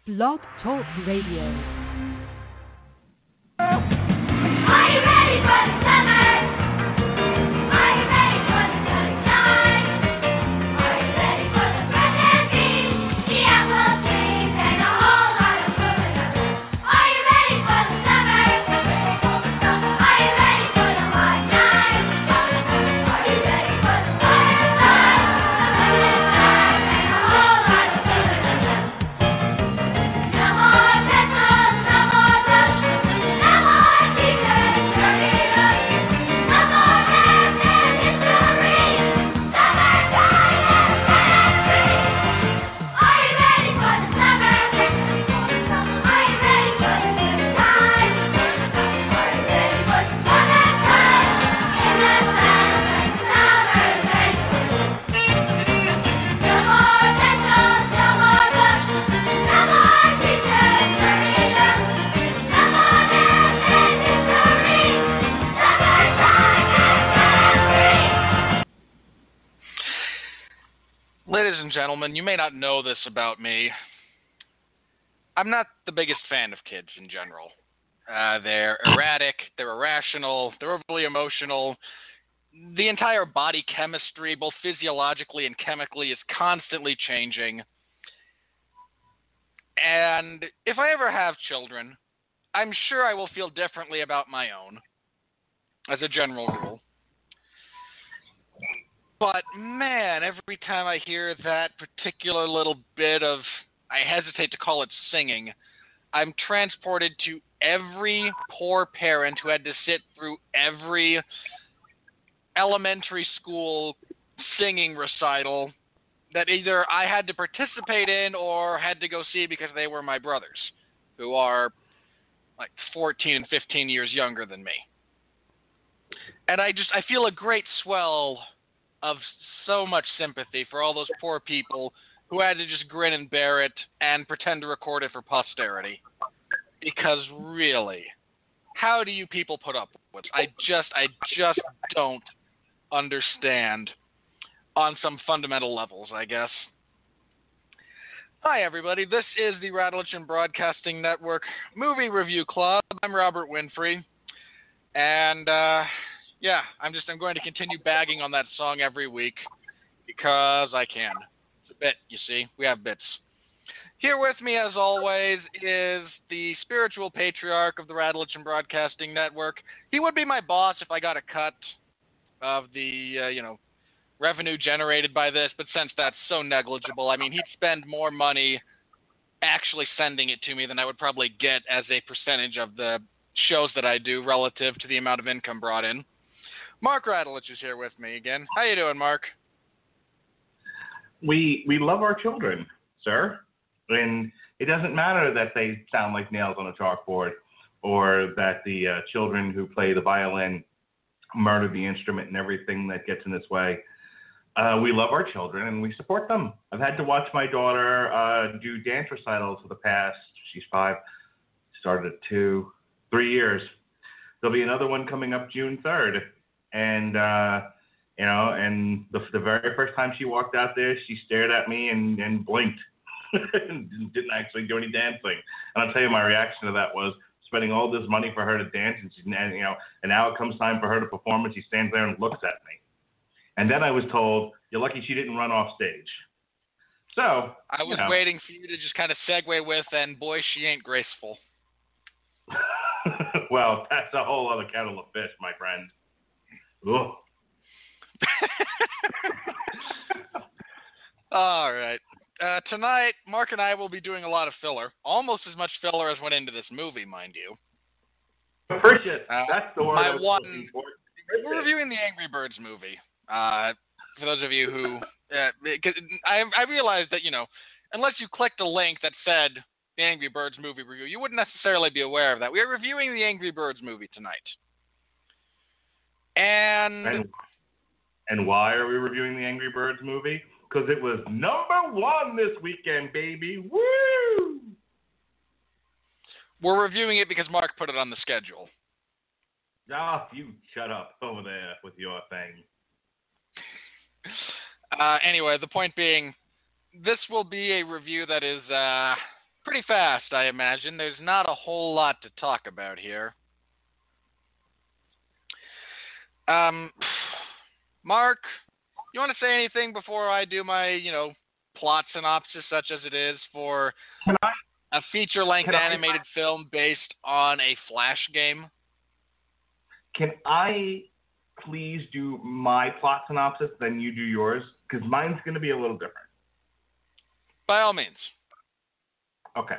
Blog Talk Radio. Are you ready for the summer? Are you ready for the sunshine? Are you ready for the fresh and beans, the apple trees, and a whole lot of food? Are you ready for the summer? Are you ready for the hot nights? Are you ready for the firelight, and a whole lot of food? No more petrol, no more rush, no more teachers turning us, no more dance and history, summertime and free. Are you ready for the summer? Are you ready for the good times? Are you ready for the summertime in the sun and summer rain? No more petrol, no more rush, no more teachers turning us, no more dance and history, summertime and free. Ladies and gentlemen, you may not know this about me. I'm not the biggest fan of kids in general. They're erratic, they're irrational, they're overly emotional. The entire body chemistry, both physiologically and chemically, is constantly changing. And if I ever have children, I'm sure I will feel differently about my own, as a general rule. But, man, every time I hear that particular little bit of, I hesitate to call it singing, I'm transported to every poor parent who had to sit through every elementary school singing recital that either I had to participate in or had to go see because they were my brothers, who are like 14 and 15 years younger than me. And I feel a great swell of so much sympathy for all those poor people who had to just grin and bear it and pretend to record it for posterity. Because really, how do you people put up with it? I just don't understand on some fundamental levels, I guess. Hi, everybody. This is the Radulich and Broadcasting Network Movie Review Club. I'm Robert Winfree. And, yeah, I'm going to continue bagging on that song every week because I can. It's a bit, you see. We have bits. Here with me, as always, is the spiritual patriarch of the Radulich and Broadcasting Network. He would be my boss if I got a cut of the, revenue generated by this, but since that's so negligible, I mean, he'd spend more money actually sending it to me than I would probably get as a percentage of the shows that I do relative to the amount of income brought in. Mark Radulich is here with me again. How you doing, Mark? We love our children, sir. And it doesn't matter that they sound like nails on a chalkboard or that the children who play the violin murder the instrument and everything that gets in its way. We love our children and we support them. I've had to watch my daughter do dance recitals for the past, she's 5, started at 2, 3 years. There'll be another one coming up June 3rd. And, and the very first time she walked out there, she stared at me and blinked and didn't actually do any dancing. And I'll tell you, my reaction to that was spending all this money for her to dance, and now it comes time for her to perform, and she stands there and looks at me. And then I was told, you're lucky she didn't run off stage. So I was waiting for you to just kind of segue with, and boy, she ain't graceful. Well, that's a whole other kettle of fish, my friend. Ugh. All right. Tonight, Mark and I will be doing a lot of filler. Almost as much filler as went into this movie, mind you. Appreciate that's the word. My one. We're reviewing the Angry Birds movie. For those of you who, because I realized that unless you clicked a link that said the Angry Birds movie review, you wouldn't necessarily be aware of that. We are reviewing the Angry Birds movie tonight. And why are we reviewing the Angry Birds movie? Because it was #1 this weekend, baby. Woo! We're reviewing it because Mark put it on the schedule. Ah, you shut up over there with your thing. Anyway, the point being, this will be a review that is pretty fast, I imagine. There's not a whole lot to talk about here. Mark, you want to say anything before I do my, plot synopsis, such as it is, for Can I? a feature-length Can I- animated film based on a Flash game? Can I please do my plot synopsis, then you do yours? Because mine's going to be a little different. By all means. Okay.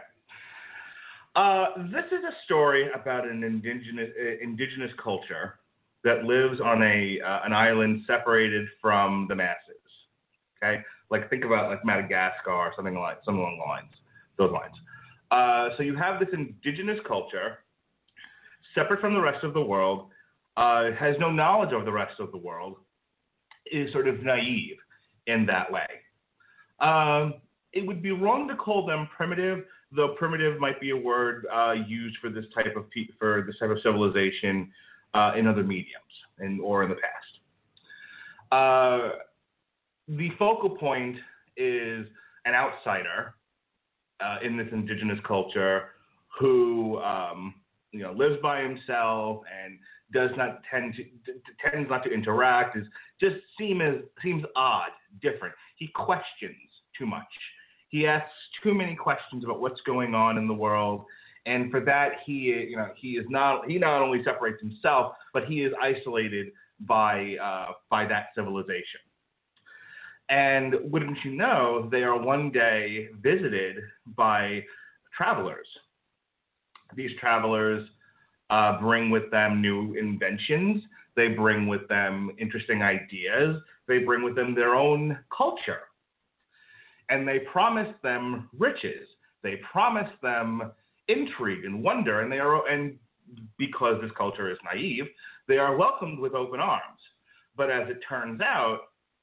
This is a story about an indigenous culture that lives on an island separated from the masses. Okay, like think about like Madagascar or something along those lines. So you have this indigenous culture separate from the rest of the world, has no knowledge of the rest of the world, is sort of naive in that way. It would be wrong to call them primitive, though primitive might be a word used for this type of civilization in other mediums or in the past. The focal point is an outsider in this indigenous culture who lives by himself and tends not to interact. Seems odd, different. He questions too much. He asks too many questions about what's going on in the world, and for that he not only separates himself, but he is isolated by that civilization. And wouldn't you know, they are one day visited by travelers. These travelers bring with them new inventions. They bring with them interesting ideas. They bring with them their own culture. And they promise them riches. They promise them intrigue and wonder. And because this culture is naive, they are welcomed with open arms. But as it turns out,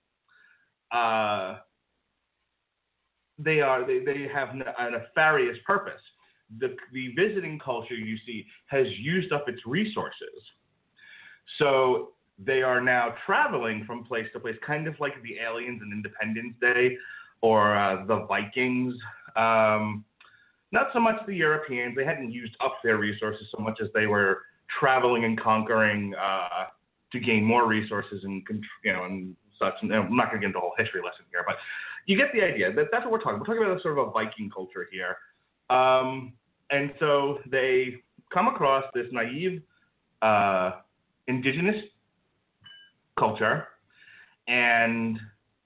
they have a nefarious purpose. The visiting culture, you see, has used up its resources. So they are now traveling from place to place, kind of like the aliens in Independence Day or the Vikings. Not so much the Europeans. They hadn't used up their resources so much as they were traveling and conquering to gain more resources and such. And I'm not going to get into a whole history lesson here, but you get the idea. That's what we're talking. We're talking about a sort of a Viking culture here. And so they come across this naive indigenous culture, and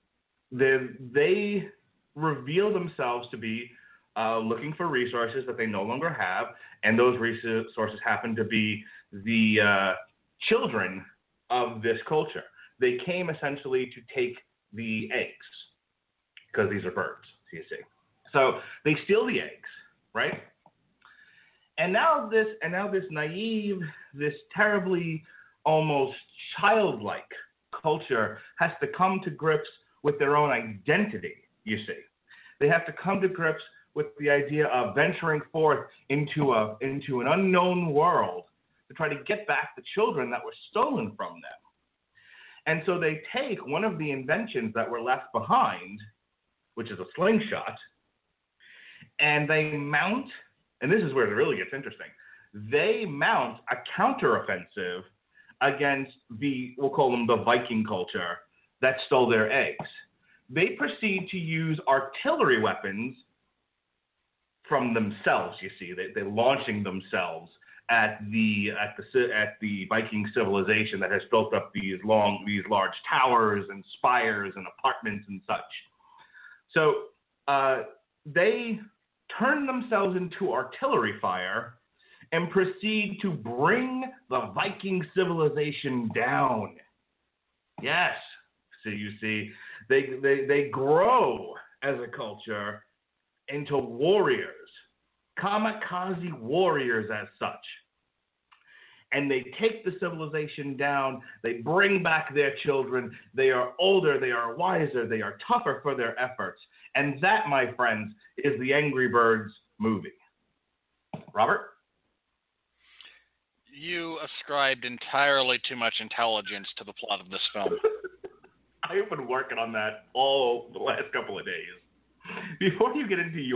they reveal themselves to be looking for resources that they no longer have, and those resources happen to be the children of this culture. They came essentially to take the eggs, because these are birds, you see. So they steal the eggs, right? And now this naive, this terribly almost childlike culture has to come to grips with their own identity, you see. They have to come to grips with the idea of venturing forth into an unknown world to try to get back the children that were stolen from them. And so they take one of the inventions that were left behind, which is a slingshot, and they mount, and this is where it really gets interesting, they mount a counteroffensive against we'll call them the Viking culture, that stole their eggs. They proceed to use artillery weapons from themselves, you see. They're launching themselves at the Viking civilization that has built up these large towers and spires and apartments and such. So they turn themselves into artillery fire and proceed to bring the Viking civilization down. Yes, so you see, they grow as a culture into warriors, kamikaze warriors as such. And they take the civilization down, they bring back their children, they are older, they are wiser, they are tougher for their efforts. And that, my friends, is the Angry Birds movie. Robert? You ascribed entirely too much intelligence to the plot of this film. I've been working on that all the last couple of days. Before you get into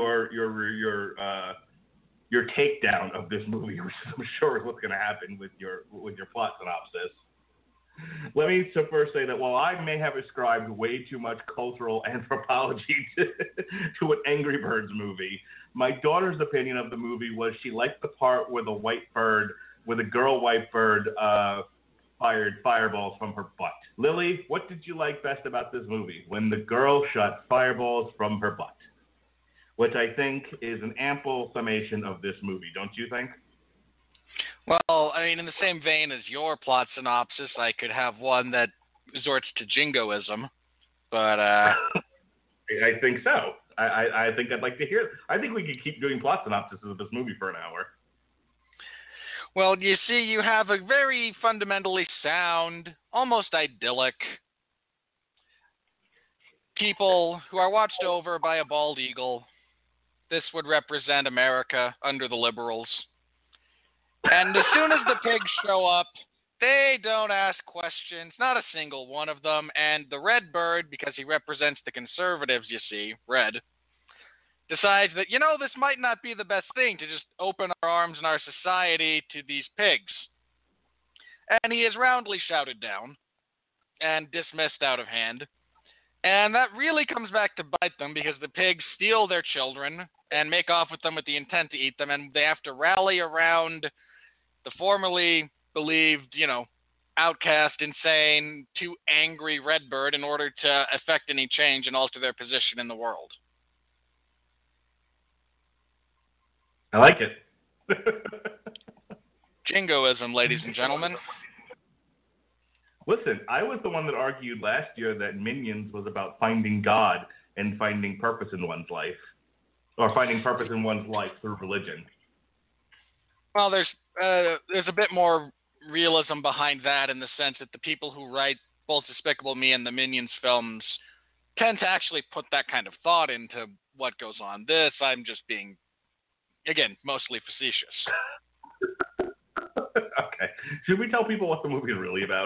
your takedown of this movie, which I'm sure is what's going to happen with your plot synopsis, let me first say that while I may have ascribed way too much cultural anthropology to an Angry Birds movie, my daughter's opinion of the movie was she liked the part where the girl white bird fired fireballs from her butt. Lily, what did you like best about this movie? When the girl shot fireballs from her butt, which I think is an ample summation of this movie, don't you think? Well, I mean, in the same vein as your plot synopsis, I could have one that resorts to jingoism, but I think so. I think I'd like to hear. I think we could keep doing plot synopsises of this movie for an hour. Well, you see, you have a very fundamentally sound, almost idyllic people who are watched over by a bald eagle. This would represent America under the liberals. And as soon as the pigs show up, they don't ask questions, not a single one of them. And the red bird, because he represents the conservatives, you see, red, decides that, this might not be the best thing to just open our arms in our society to these pigs. And he is roundly shouted down and dismissed out of hand. And that really comes back to bite them because the pigs steal their children and make off with them with the intent to eat them, and they have to rally around the formerly believed, outcast, insane, too angry Redbird in order to effect any change and alter their position in the world. I like it. Jingoism, ladies and gentlemen. Listen, I was the one that argued last year that Minions was about finding God and finding purpose in one's life, or finding purpose in one's life through religion. Well, there's a bit more realism behind that in the sense that the people who write both Despicable Me and the Minions films tend to actually put that kind of thought into what goes on. I'm just being, again, mostly facetious. Okay. Should we tell people what the movie is really about?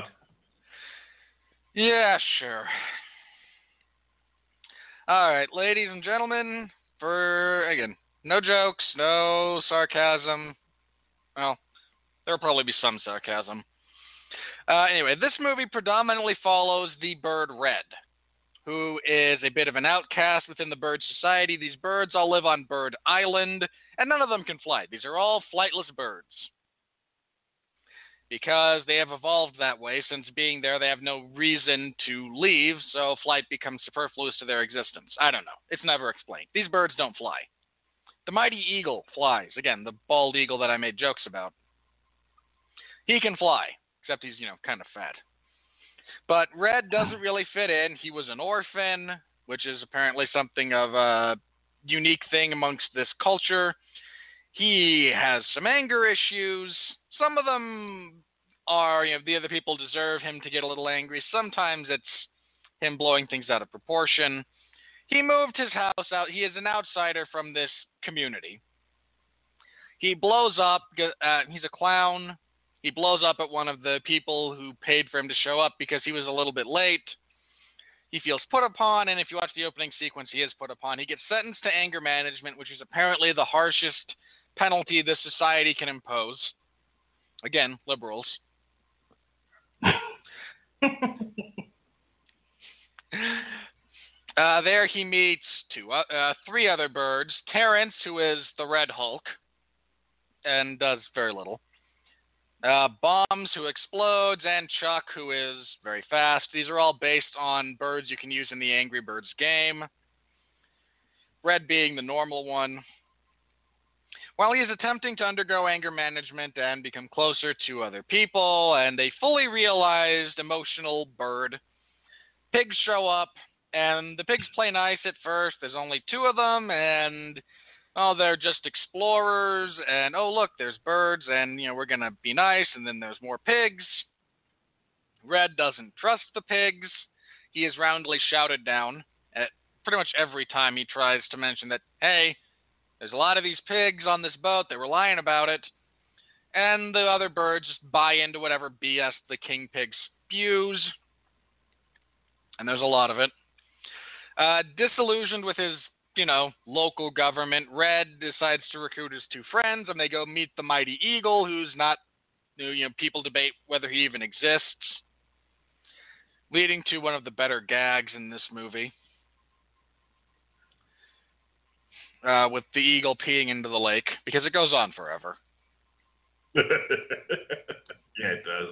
Yeah, sure. All right, ladies and gentlemen, again, no jokes, no sarcasm. Well, there'll probably be some sarcasm. Anyway, this movie predominantly follows the bird Red, who is a bit of an outcast within the bird society. These birds all live on Bird Island, and none of them can fly. These are all flightless birds. Because they have evolved that way, since being there they have no reason to leave, so flight becomes superfluous to their existence. I don't know. It's never explained. These birds don't fly. The mighty eagle flies. Again, the bald eagle that I made jokes about. He can fly, except he's, kind of fat. But Red doesn't really fit in. He was an orphan, which is apparently something of a unique thing amongst this culture. He has some anger issues. Some of them are, the other people deserve him to get a little angry. Sometimes it's him blowing things out of proportion. He moved his house out. He is an outsider from this community. He blows up. He's a clown. He blows up at one of the people who paid for him to show up because he was a little bit late. He feels put upon, and if you watch the opening sequence, he is put upon. He gets sentenced to anger management, which is apparently the harshest penalty this society can impose. Again, liberals. There he meets three other birds. Terrence, who is the Red Hulk, and does very little. Bombs, who explodes, and Chuck, who is very fast. These are all based on birds you can use in the Angry Birds game. Red being the normal one. While he is attempting to undergo anger management and become closer to other people and a fully realized emotional bird, pigs show up, and the pigs play nice at first. There's only two of them, and they're just explorers, and look, there's birds, and we're gonna be nice, and then there's more pigs. Red doesn't trust the pigs. He is roundly shouted down at pretty much every time he tries to mention that, hey, there's a lot of these pigs on this boat. They were lying about it. And the other birds just buy into whatever BS the king pig spews. And there's a lot of it. Disillusioned with his local government. Red decides to recruit his two friends, and they go meet the Mighty Eagle, who's not, people debate whether he even exists, leading to one of the better gags in this movie, with the eagle peeing into the lake, because it goes on forever. Yeah, it does.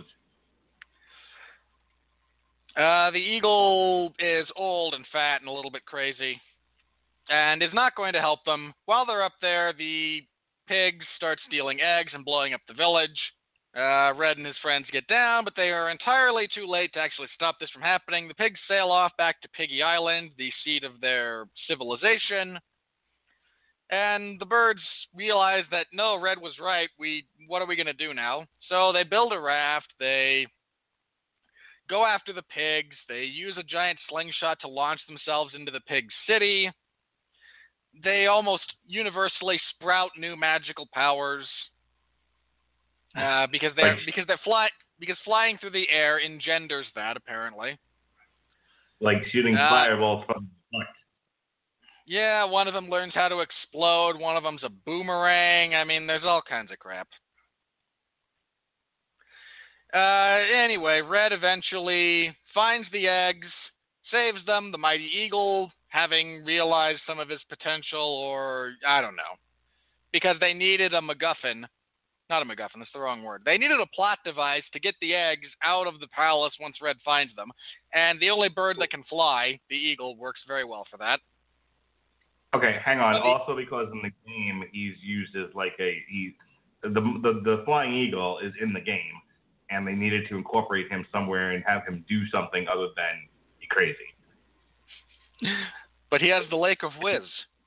The eagle is old and fat and a little bit crazy, and is not going to help them. While they're up there, the pigs start stealing eggs and blowing up the village. Red and his friends get down, but they are entirely too late to actually stop this from happening. The pigs sail off back to Piggy Island, the seat of their civilization. And the birds realize that, no, Red was right. What are we going to do now? So they build a raft. They go after the pigs. They use a giant slingshot to launch themselves into the pig city. They almost universally sprout new magical powers because flying through the air engenders that, apparently. Like shooting fireballs from the front. Yeah, one of them learns how to explode. One of them's a boomerang. I mean, there's all kinds of crap. Anyway, Red eventually finds the eggs, saves them. The Mighty Eagle, having realized some of his potential, or I don't know, because they needed a MacGuffin. Not a MacGuffin, that's the wrong word. They needed a plot device to get the eggs out of the palace once Red finds them. And the only bird that can fly, the eagle, works very well for that. Okay, hang on. Also, because in the game he's used as like the flying eagle is in the game, and they needed to incorporate him somewhere and have him do something other than be crazy. But he has the Lake of Wiz.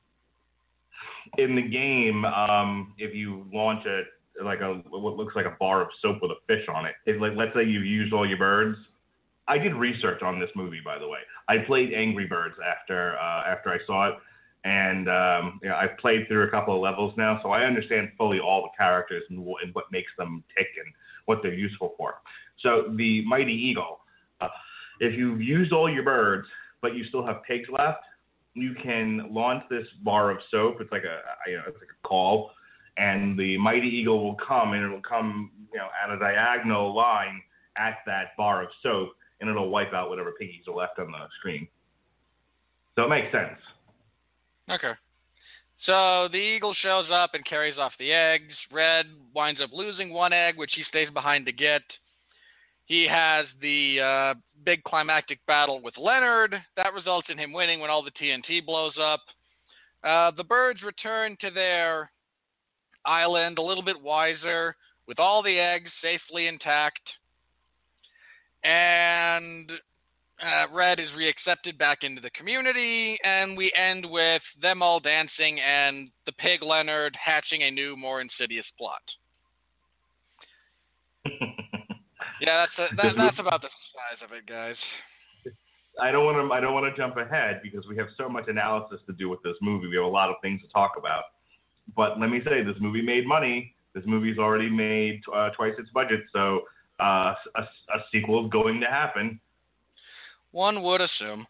In the game, if you launch what looks like a bar of soap with a fish on it, let's say you've used all your birds. I did research on this movie, by the way. I played Angry Birds after I saw it. And I've played through a couple of levels now, so I understand fully all the characters and what makes them tick and what they're useful for. So the Mighty Eagle, if you've used all your birds, but you still have pigs left, you can launch this bar of soap. It's like it's like a call, and the Mighty Eagle will come, and it'll come at a diagonal line at that bar of soap, and it'll wipe out whatever piggies are left on the screen. So it makes sense. Okay. So the eagle shows up and carries off the eggs. Red winds up losing one egg, which he stays behind to get. He has the big climactic battle with Leonard. That results in him winning when all the TNT blows up. The birds return to their island a little bit wiser, with all the eggs safely intact. And Red is reaccepted back into the community, and we end with them all dancing and the pig Leonard hatching a new, more insidious plot. Yeah, that's about the size of it, guys. I don't want to jump ahead because we have so much analysis to do with this movie. We have a lot of things to talk about. But let me say, this movie made money. This movie's already made twice its budget, so a sequel is going to happen. One would assume.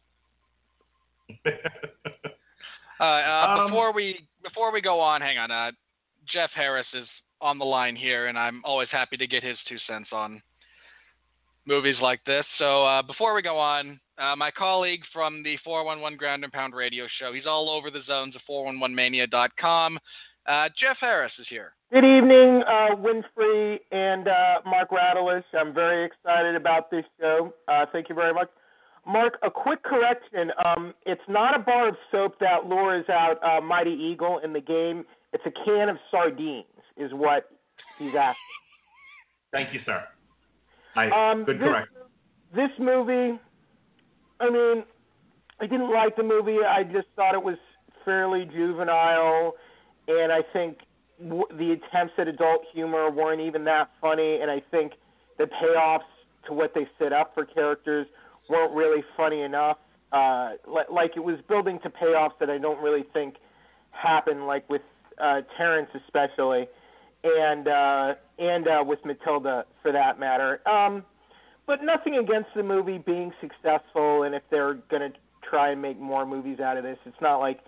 Before we go on, hang on. Jeff Harris is on the line here, and I'm always happy to get his 2 cents on movies like this. So before we go on, my colleague from the 411 Ground and Pound radio show, he's all over the zones of 411mania.com. Jeff Harris is here. Good evening, Winfree and Mark Radulich. I'm very excited about this show. Thank you very much. Mark, a quick correction. It's not a bar of soap that lures out Mighty Eagle in the game. It's a can of sardines is what he's asking. Thank you, sir. Good correction. This movie, I mean, I didn't like the movie. I just thought it was fairly juvenile, and I think the attempts at adult humor weren't even that funny, and I think the payoffs to what they set up for characters weren't really funny enough. Like it was building to payoffs that I don't really think happen, like with Terrence especially, and with Matilda for that matter. But nothing against the movie being successful, and if they're going to try and make more movies out of this, it's not like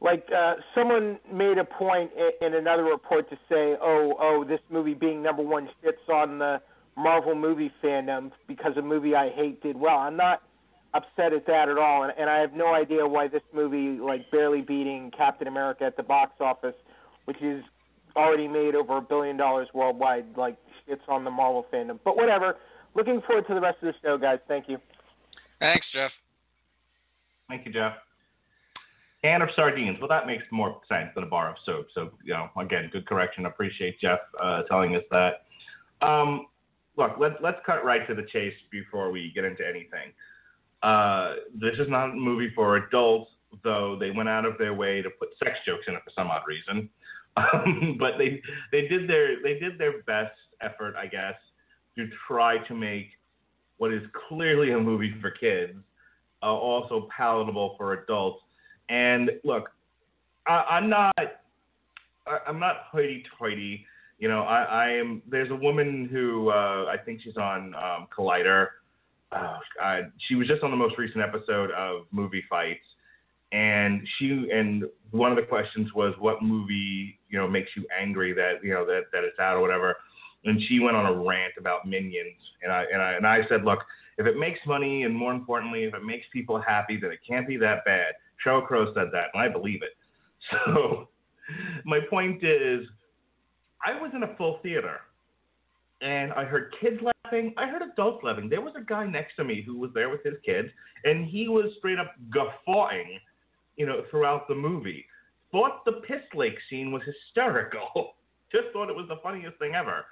like someone made a point in another report to say, this movie being number one shits on the Marvel movie fandom because a movie I hate did well. I'm not upset at that at all, and I have no idea why this movie, like barely beating Captain America at the box office, which is already made over $1 billion worldwide, like shits on the Marvel fandom. But whatever. Looking forward to the rest of the show, guys. Thank you. Thanks, Jeff. Thank you, Jeff. Can of sardines. Well, that makes more sense than a bar of soap. So, again, good correction. Appreciate Jeff telling us that. Look, let's cut right to the chase before we get into anything. This is not a movie for adults, though they went out of their way to put sex jokes in it for some odd reason. But they did their best effort, I guess, to try to make what is clearly a movie for kids also palatable for adults. And look, I'm not hoity-toity. I am. There's a woman who I think she's on Collider. She was just on the most recent episode of Movie Fights, and one of the questions was, what movie makes you angry that that it's out or whatever. And she went on a rant about Minions, and I said, look, if it makes money, and more importantly, if it makes people happy, then it can't be that bad. Sheryl Crow said that, and I believe it. So my point is, I was in a full theater, and I heard kids laughing. I heard adults laughing. There was a guy next to me who was there with his kids, and he was straight up guffawing, throughout the movie. Thought the piss lake scene was hysterical. Just thought it was the funniest thing ever.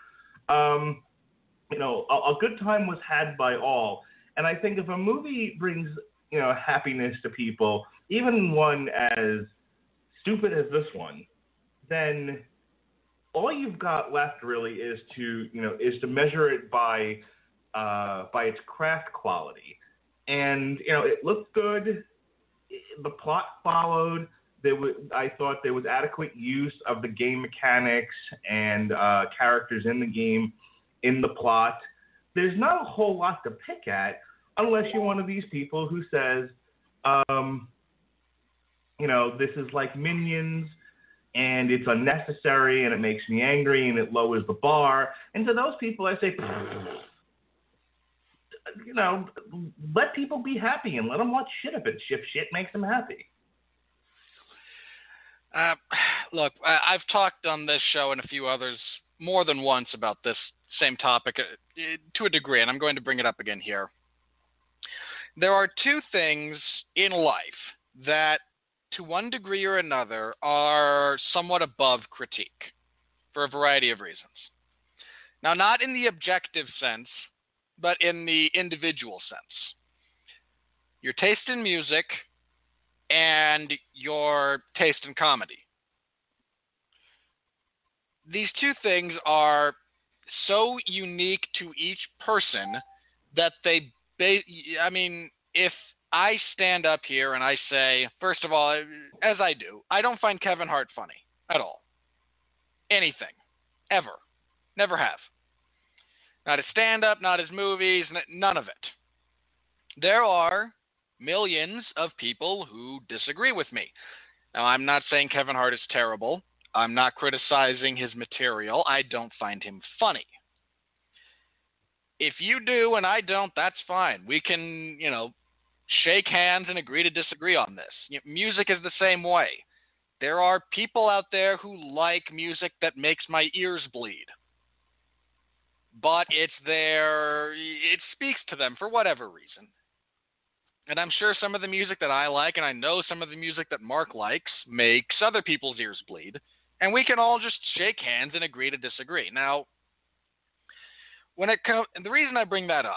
A good time was had by all. And I think if a movie brings, happiness to people, even one as stupid as this one, then all you've got left really is to measure it by its craft quality. And, it looked good. The plot followed. I thought there was adequate use of the game mechanics and characters in the game in the plot. There's not a whole lot to pick at unless you're one of these people who says, this is like Minions and it's unnecessary and it makes me angry and it lowers the bar. And to those people, I say, let people be happy and let them watch shit if shit makes them happy. Look, I've talked on this show and a few others more than once about this same topic to a degree, and I'm going to bring it up again here. There are two things in life that, to one degree or another, are somewhat above critique for a variety of reasons. Now, not in the objective sense, but in the individual sense. Your taste in music and your taste in comedy. These two things are so unique to each person that if I stand up here and I say, first of all, as I do, I don't find Kevin Hart funny at all. Anything. Ever. Never have. Not his stand-up, not his movies, none of it. There are millions of people who disagree with me. Now, I'm not saying Kevin Hart is terrible. I'm not criticizing his material. I don't find him funny. If you do and I don't, that's fine. We can, shake hands and agree to disagree on this. Music is the same way. There are people out there who like music that makes my ears bleed. But it speaks to them for whatever reason. And I'm sure some of the music that I like, and I know some of the music that Mark likes, makes other people's ears bleed. And we can all just shake hands and agree to disagree. Now, the reason I bring that up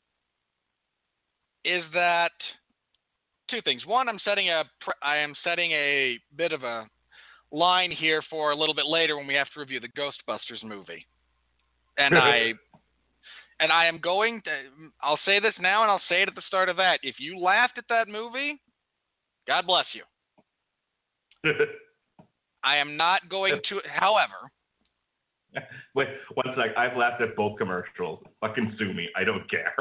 is that two things. One, I am setting a bit of a line here for a little bit later when we have to review the Ghostbusters movie. And I am going to, I'll say this now and I'll say it at the start of that. If you laughed at that movie, God bless you. I am not going to, however. Wait, one sec. I've laughed at both commercials. Fucking sue me. I don't care.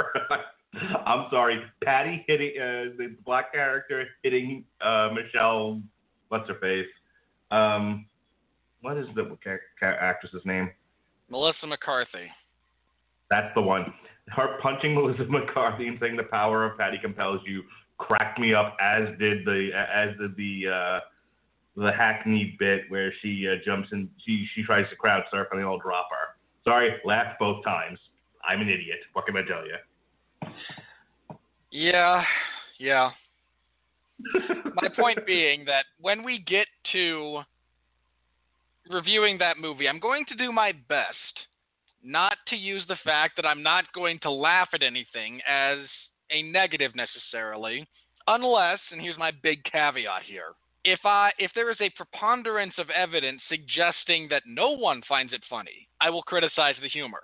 I'm sorry. Patty hitting, the black character hitting Michelle what's her face? What is the actress's name? Melissa McCarthy. That's the one. Her punching Melissa McCarthy and saying the power of Patty compels you cracked me up, as did the Hackney bit where she jumps in, she tries to crowd surf and they all drop her. Sorry, laughed both times. I'm an idiot. What can I tell you? Yeah. My point being that when we get to reviewing that movie, I'm going to do my best not to use the fact that I'm not going to laugh at anything as a negative necessarily, unless, and here's my big caveat here, if there is a preponderance of evidence suggesting that no one finds it funny, I will criticize the humor.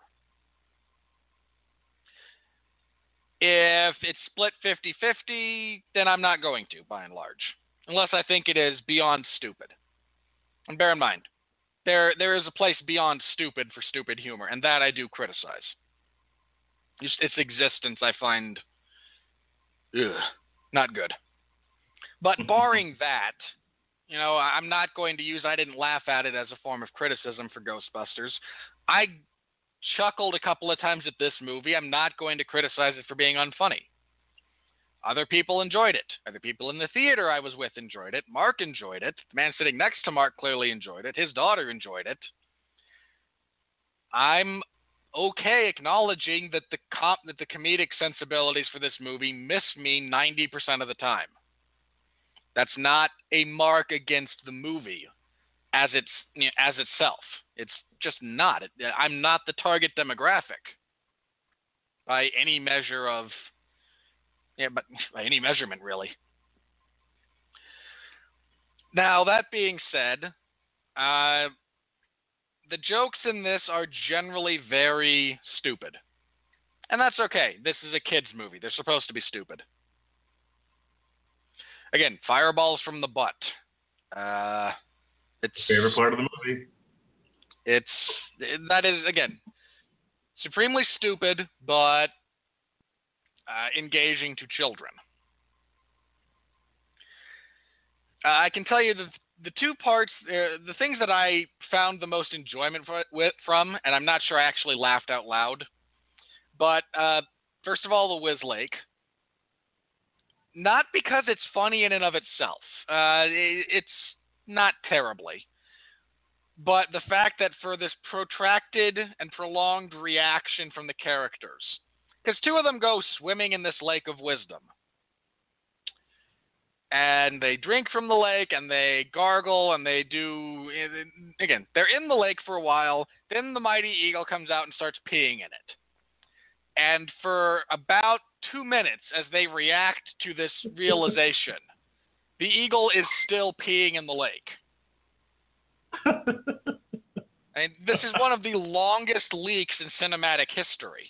If it's split 50-50, then I'm not going to, by and large, unless I think it is beyond stupid. And bear in mind, there is a place beyond stupid for stupid humor, and that I do criticize. Just its existence I find not good. But barring that, I'm not going to use I didn't laugh at it as a form of criticism for Ghostbusters. I chuckled a couple of times at this movie. I'm not going to criticize it for being unfunny. Other people enjoyed it. Other people in the theater I was with enjoyed it. Mark enjoyed it. The man sitting next to Mark clearly enjoyed it. His daughter enjoyed it. I'm okay acknowledging that the comedic sensibilities for this movie miss me 90% of the time. That's not a mark against the movie as itself. It's just not. I'm not the target demographic by any measure of. Yeah, but by any measurement, really. Now, that being said, the jokes in this are generally very stupid. And that's okay. This is a kid's movie. They're supposed to be stupid. Again, fireballs from the butt. It's favorite part of the movie. That is, again, supremely stupid, but engaging to children. I can tell you that the two parts, the things that I found the most enjoyment from, and I'm not sure I actually laughed out loud, but first of all, the Whiz Lake. Not because it's funny in and of itself. It's not terribly. But the fact that for this protracted and prolonged reaction from the characters, because two of them go swimming in this lake of wisdom. And they drink from the lake, and they gargle, and they do... Again, they're in the lake for a while, then the mighty eagle comes out and starts peeing in it. And for about 2 minutes, as they react to this realization, the eagle is still peeing in the lake. And this is one of the longest leaks in cinematic history.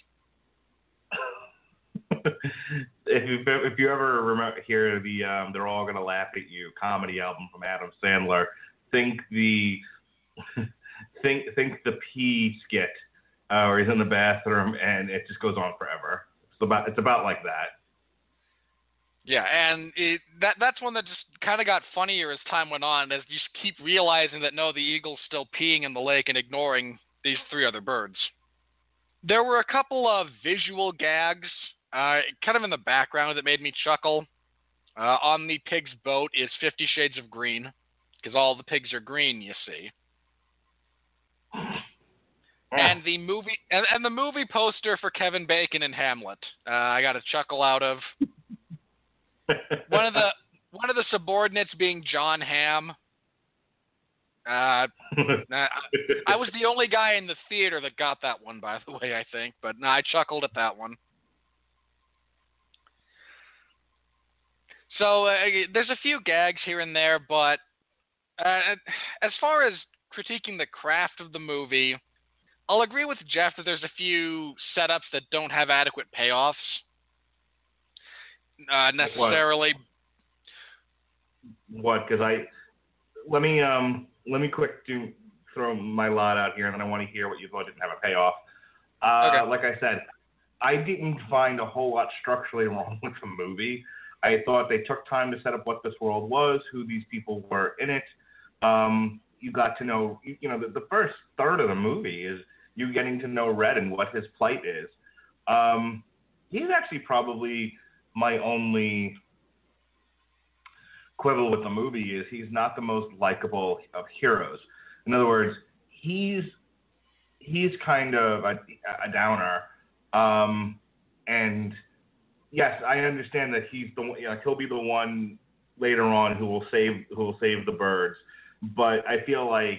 If you ever hear the "They're All Gonna Laugh at You" comedy album from Adam Sandler, think the pee skit, where he's in the bathroom and it just goes on forever. It's about like that. Yeah, and that's one that just kind of got funnier as time went on, as you keep realizing that no, the eagle's still peeing in the lake and ignoring these three other birds. There were a couple of visual gags, kind of in the background, that made me chuckle. On the pig's boat is 50 Shades of Green, because all the pigs are green, you see. And the movie poster for Kevin Bacon in Hamlet, I got a chuckle out of. One of the subordinates being John Hamm. I was the only guy in the theater that got that one, by the way, I think. But no, I chuckled at that one. So there's a few gags here and there, but as far as critiquing the craft of the movie, I'll agree with Jeff that there's a few setups that don't have adequate payoffs. Necessarily. What? Because let me quick throw my lot out here, and then I want to hear what you thought didn't have a payoff. Okay. Like I said, I didn't find a whole lot structurally wrong with the movie. I thought they took time to set up what this world was, who these people were in it. You got to know, the first third of the movie is you getting to know Red and what his plight is. He's actually probably my only quibble with the movie is he's not the most likable of heroes. In other words, he's kind of a downer. And yes, I understand that he's he'll be the one later on who will save the birds. But I feel like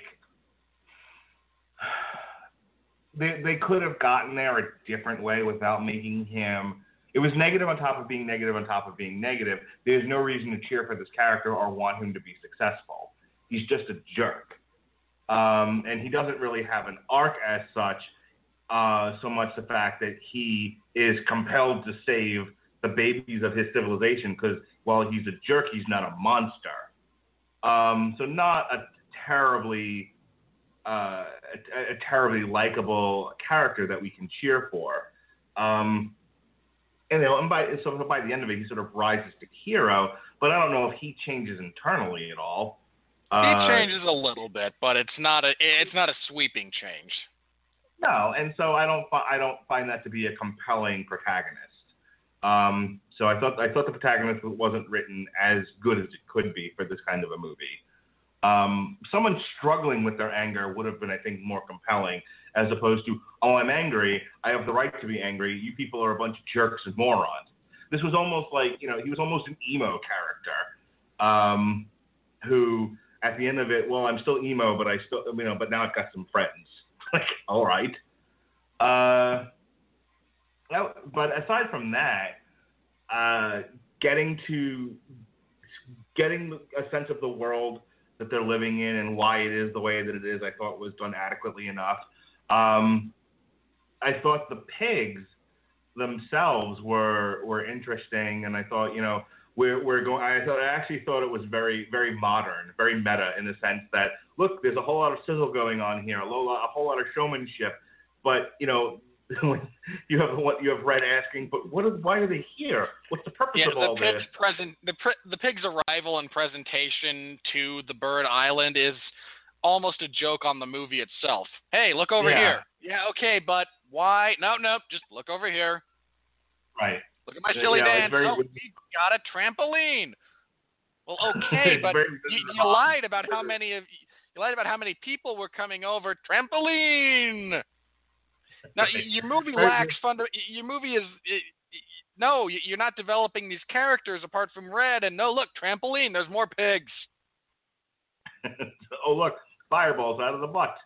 they could have gotten there a different way without making him. It was negative on top of being negative on top of being negative. There's no reason to cheer for this character or want him to be successful. He's just a jerk. And he doesn't really have an arc as such, so much the fact that he is compelled to save the babies of his civilization because while he's a jerk, he's not a monster. So not a terribly likable character that we can cheer for. And by the end of it, he sort of rises to hero. But I don't know if he changes internally at all. He changes a little bit, but it's not a sweeping change. No, and so I don't find that to be a compelling protagonist. So I thought the protagonist wasn't written as good as it could be for this kind of a movie. Someone struggling with their anger would have been, I think, more compelling, as opposed to, oh, I'm angry, I have the right to be angry, you people are a bunch of jerks and morons. This was almost like, he was almost an emo character, who, at the end of it, well, I'm still emo, but but now I've got some friends. Like, all right. But aside from that, getting a sense of the world that they're living in and why it is the way that it is, I thought was done adequately enough. I thought the pigs themselves were interesting, and I thought, I actually thought it was very, very modern, very meta in the sense that, look, there's a whole lot of sizzle going on here, a whole lot of showmanship, but when you have Red asking, but why are they here? What's the purpose of all this? The pig's arrival and presentation to the bird island is almost a joke on the movie itself. Hey, look over here. Yeah, okay, but why? No, just look over here. Right. Look at my silly dance. Oh, we got a trampoline. Well, okay, but you lied about how many people were coming over. Trampoline. Now, your movie lacks your movie is no, you're not developing these characters apart from Red. And no, look, trampoline. There's more pigs. Oh, look, fireballs out of the butt.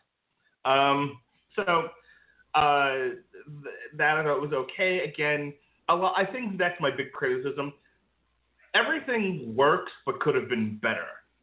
That I thought was okay. Again, I think that's my big criticism. Everything works, but could have been better.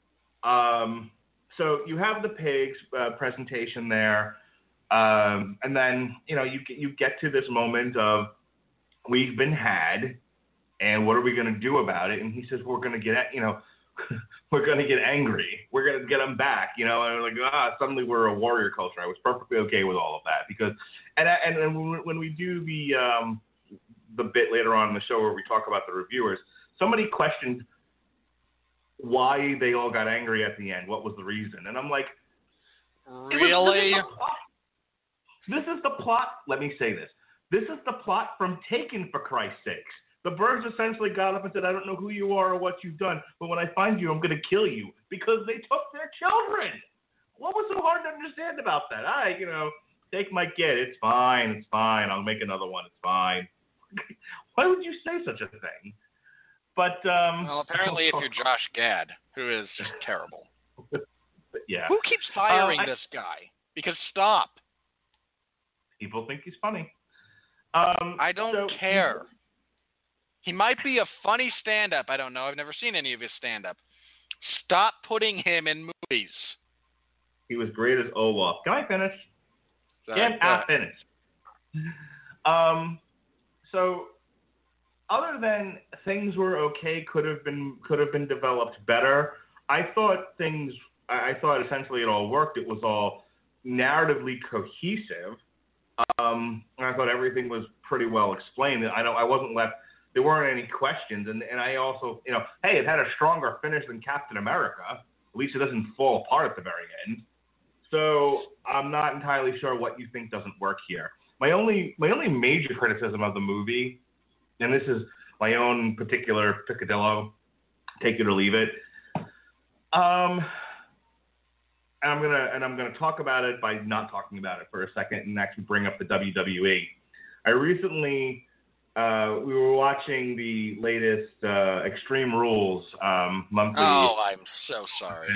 So you have the pigs presentation there, and then you get to this moment of we've been had, and what are we going to do about it? And he says we're going to get we're going to get angry. We're going to get them back. And I'm like, suddenly we're a warrior culture. I was perfectly okay with all of that because, and when we do the bit later on in the show where we talk about the reviewers, somebody questioned why they all got angry at the end. What was the reason? And I'm like, really? This is the plot. Let me say this. This is the plot from Taken, for Christ's sakes. The birds essentially got up and said, I don't know who you are or what you've done, but when I find you, I'm going to kill you because they took their children. What was so hard to understand about that? Take my kid. It's fine. I'll make another one. It's fine. Why would you say such a thing? But well, apparently, if you're Josh Gad, who is just terrible. Yeah. Who keeps hiring this guy? Because stop. People think he's funny. I don't care. He might be a funny stand-up. I don't know. I've never seen any of his stand-up. Stop putting him in movies. He was great as Olaf. Can I finish? I finish. So, other than things were okay, could have been developed better. I thought essentially it all worked. It was all narratively cohesive. And I thought everything was pretty well explained. I wasn't left. there weren't any questions. And I also, hey, it had a stronger finish than Captain America. At least it doesn't fall apart at the very end. So I'm not entirely sure what you think doesn't work here. My only major criticism of the movie, and this is my own particular picadillo, take it or leave it. I'm gonna talk about it by not talking about it for a second and actually bring up the WWE. I recently we were watching the latest Extreme Rules monthly. Oh, I'm so sorry.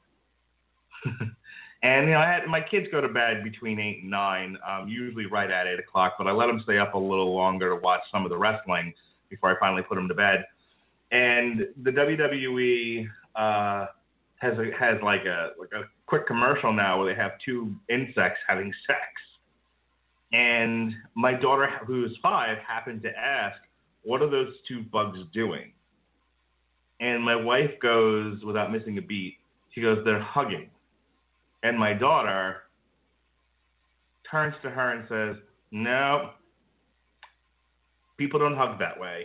And my kids go to bed between 8 and 9, usually right at 8 o'clock. But I let them stay up a little longer to watch some of the wrestling before I finally put them to bed. And the WWE has like a quick commercial now where they have two insects having sex. And my daughter, who's 5, happened to ask, "What are those two bugs doing?" And my wife goes, without missing a beat, she goes, "They're hugging." And my daughter turns to her and says, "No, people don't hug that way."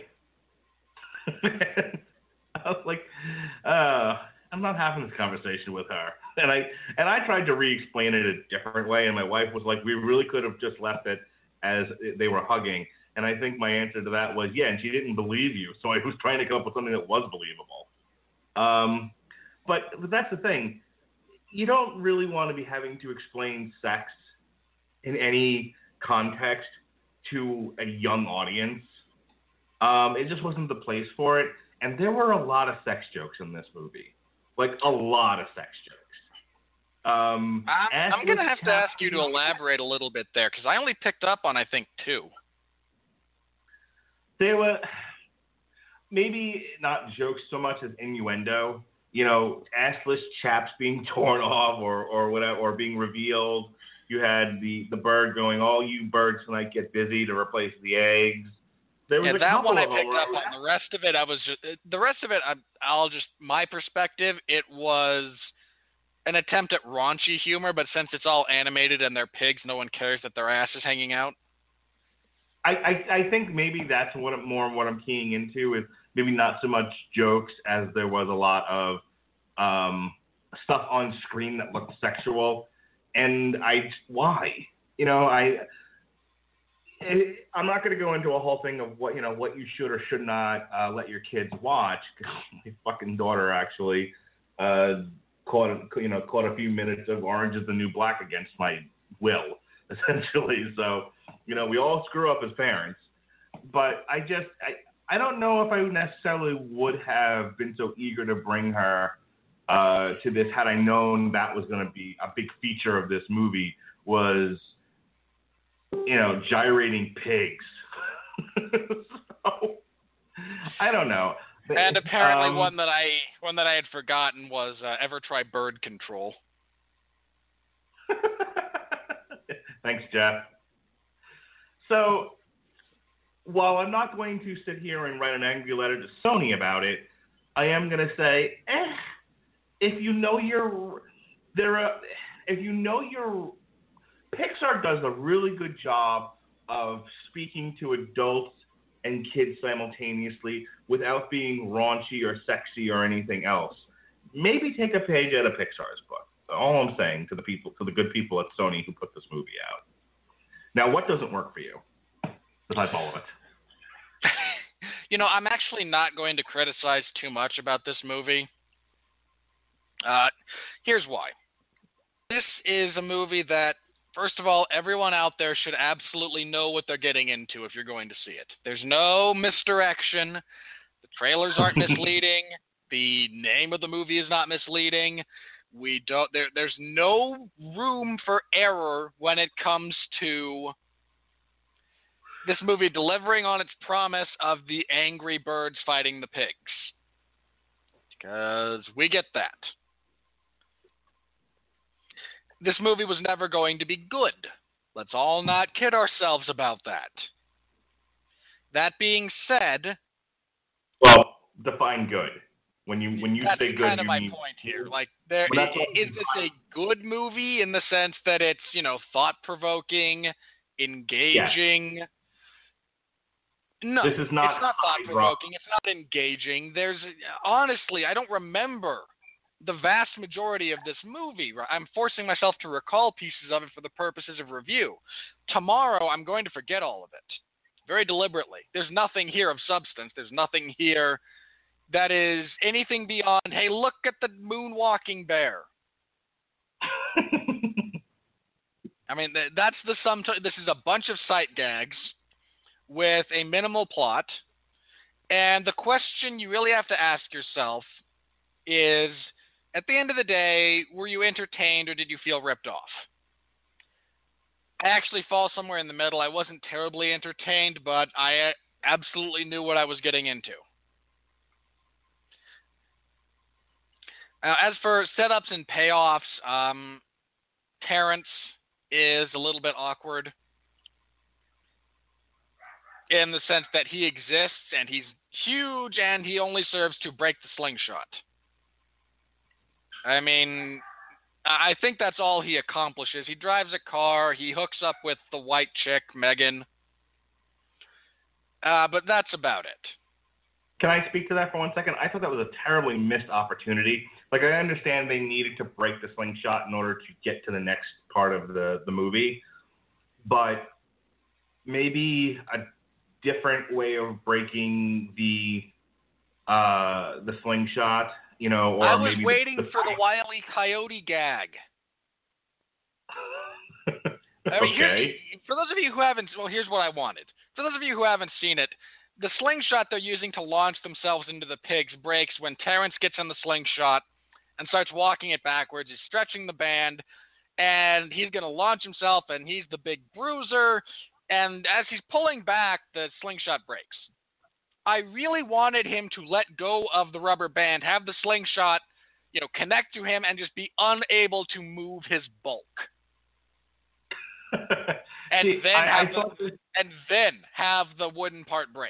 I was like, I'm not having this conversation with her. And I tried to re-explain it a different way, and my wife was like, "We really could have just left it as they were hugging." And I think my answer to that was, yeah, and she didn't believe you, so I was trying to come up with something that was believable. But that's the thing. You don't really want to be having to explain sex in any context to a young audience. It just wasn't the place for it. And there were a lot of sex jokes in this movie. Like, a lot of sex jokes. I'm going to have to ask you to elaborate a little bit there, because I only picked up on, I think, 2. There were maybe not jokes so much as innuendo. Assless chaps being torn off or whatever, or being revealed. You had the bird going, "All you birds tonight get busy," to replace the eggs. There was that one I picked up on. The rest of it, my perspective, it was an attempt at raunchy humor, but since it's all animated and they're pigs, no one cares that their ass is hanging out. I think maybe that's what I'm keying into is maybe not so much jokes as there was a lot of stuff on screen that looked sexual, and why? I'm not going to go into a whole thing of what you should or should not let your kids watch. My fucking daughter actually caught a few minutes of Orange Is the New Black against my will, essentially. So we all screw up as parents, but I don't know if I necessarily would have been so eager to bring her to this had I known that was going to be a big feature of this movie was, gyrating pigs. So, I don't know. And apparently one that I had forgotten was ever try bird control. Thanks, Jeff. So, while I'm not going to sit here and write an angry letter to Sony about it, I am going to say, Pixar does a really good job of speaking to adults and kids simultaneously without being raunchy or sexy or anything else. Maybe take a page out of Pixar's book. All I'm saying to the good people at Sony who put this movie out. Now, what doesn't work for you? Besides all of it. I'm actually not going to criticize too much about this movie. Here's why. This is a movie that, first of all, everyone out there should absolutely know what they're getting into if you're going to see it. There's no misdirection. The trailers aren't misleading. The name of the movie is not misleading. There's no room for error when it comes to this movie delivering on its promise of the angry birds fighting the pigs. Because we get that. This movie was never going to be good. Let's all not kid ourselves about that. That being said... Well, define good. When you say good, kind of you my mean... point here. Like, is this a good movie in the sense that it's, thought-provoking, engaging? No, This is not it's not high thought-provoking. It's not engaging. Honestly, I don't remember the vast majority of this movie. I'm forcing myself to recall pieces of it for the purposes of review. Tomorrow, I'm going to forget all of it, very deliberately. There's nothing here of substance. There's nothing here that is anything beyond, hey, look at the moonwalking bear. I mean, that's the sum. This is a bunch of sight gags with a minimal plot. And the question you really have to ask yourself is, at the end of the day, were you entertained or did you feel ripped off? I actually fall somewhere in the middle. I wasn't terribly entertained, but I absolutely knew what I was getting into. As for setups and payoffs, Terrence is a little bit awkward in the sense that he exists and he's huge and he only serves to break the slingshot. I mean, I think that's all he accomplishes. He drives a car, he hooks up with the white chick, Megan, but that's about it. Can I speak to that for 1 second? I thought that was a terribly missed opportunity. Like, I understand they needed to break the slingshot in order to get to the next part of the movie, but maybe a different way of breaking the slingshot, you know, or I was maybe waiting for the Wile E. Coyote gag. I mean, okay. For those of you who haven't, well, here's what I wanted. For those of you who haven't seen it, the slingshot they're using to launch themselves into the pigs breaks when Terrence gets in the slingshot and starts walking it backwards. He's stretching the band, and he's going to launch himself, and he's the big bruiser. And as he's pulling back, the slingshot breaks. I really wanted him to let go of the rubber band, have the slingshot, you know, connect to him, and just be unable to move his bulk. And See, then have the wooden part break.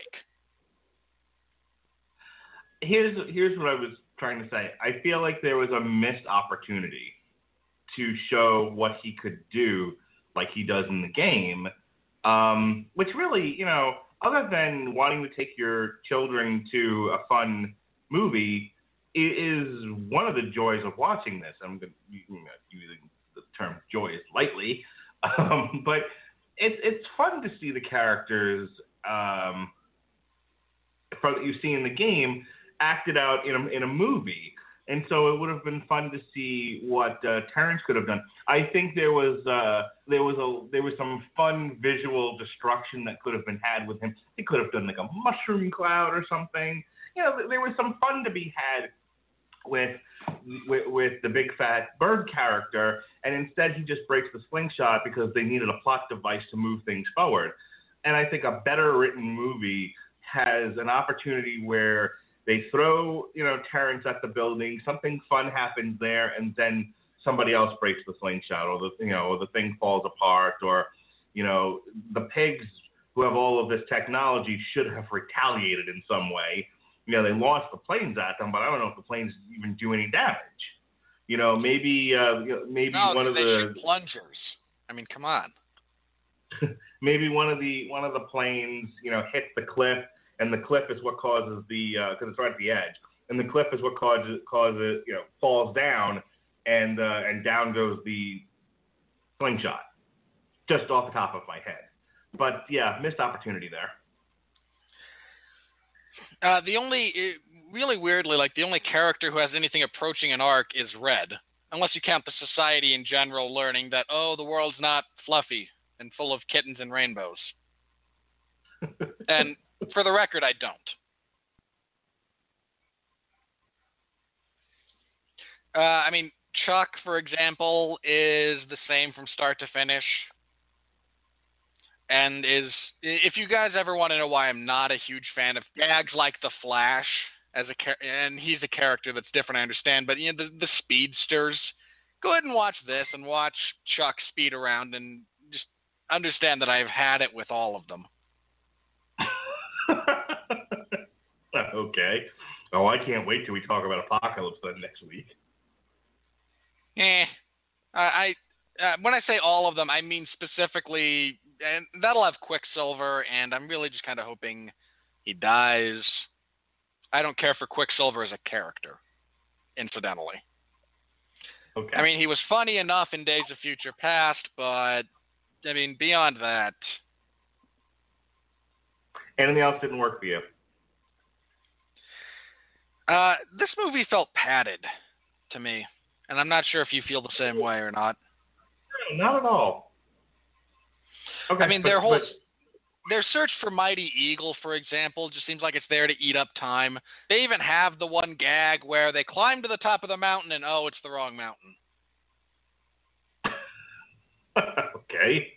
Here's what I was trying to say. I feel like there was a missed opportunity to show what he could do, like he does in the game, which really, you know, other than wanting to take your children to a fun movie, is one of the joys of watching this. I'm using the term joyous lightly, but it's fun to see the characters that you see in the game acted out in a movie. And so it would have been fun to see what Terrence could have done. I think there was some fun visual destruction that could have been had with him. He could have done like a mushroom cloud or something. You know, there was some fun to be had with the big fat bird character, and instead he just breaks the slingshot because they needed a plot device to move things forward. And I think a better written movie has an opportunity where they throw, you know, Terrence at the building, something fun happens there, and then somebody else breaks the slingshot, or the thing falls apart, or, you know, the pigs who have all of this technology should have retaliated in some way. You know, they launched the planes at them, but I don't know if the planes even do any damage. You know, maybe one of the plungers. I mean, come on. Maybe one of the planes, you know, hits the cliff, and the cliff is what causes because it's right at the edge, and the cliff is what causes you know, falls down, and down goes the slingshot, just off the top of my head. But yeah, missed opportunity there. Really weirdly, like the only character who has anything approaching an arc is Red, unless you count the society in general learning that, oh, the world's not fluffy and full of kittens and rainbows. And for the record, I don't. I mean, Chuck, for example, is the same from start to finish. And if you guys ever want to know why I'm not a huge fan of gags like the Flash, and he's a character that's different, I understand, but you know, the speedsters, go ahead and watch this and watch Chuck speed around and just understand that I've had it with all of them. Okay. Oh, I can't wait till we talk about Apocalypse then next week. When I say all of them, I mean specifically and that'll have Quicksilver, and I'm really just kind of hoping he dies. I don't care for Quicksilver as a character, incidentally. Okay. I mean, he was funny enough in Days of Future Past, but, I mean, beyond that... Anything else didn't work for you? This movie felt padded to me, and I'm not sure if you feel the same way or not. No, not at all. Okay, I mean, their search for Mighty Eagle, for example, just seems like it's there to eat up time. They even have the one gag where they climb to the top of the mountain and, oh, it's the wrong mountain. Okay.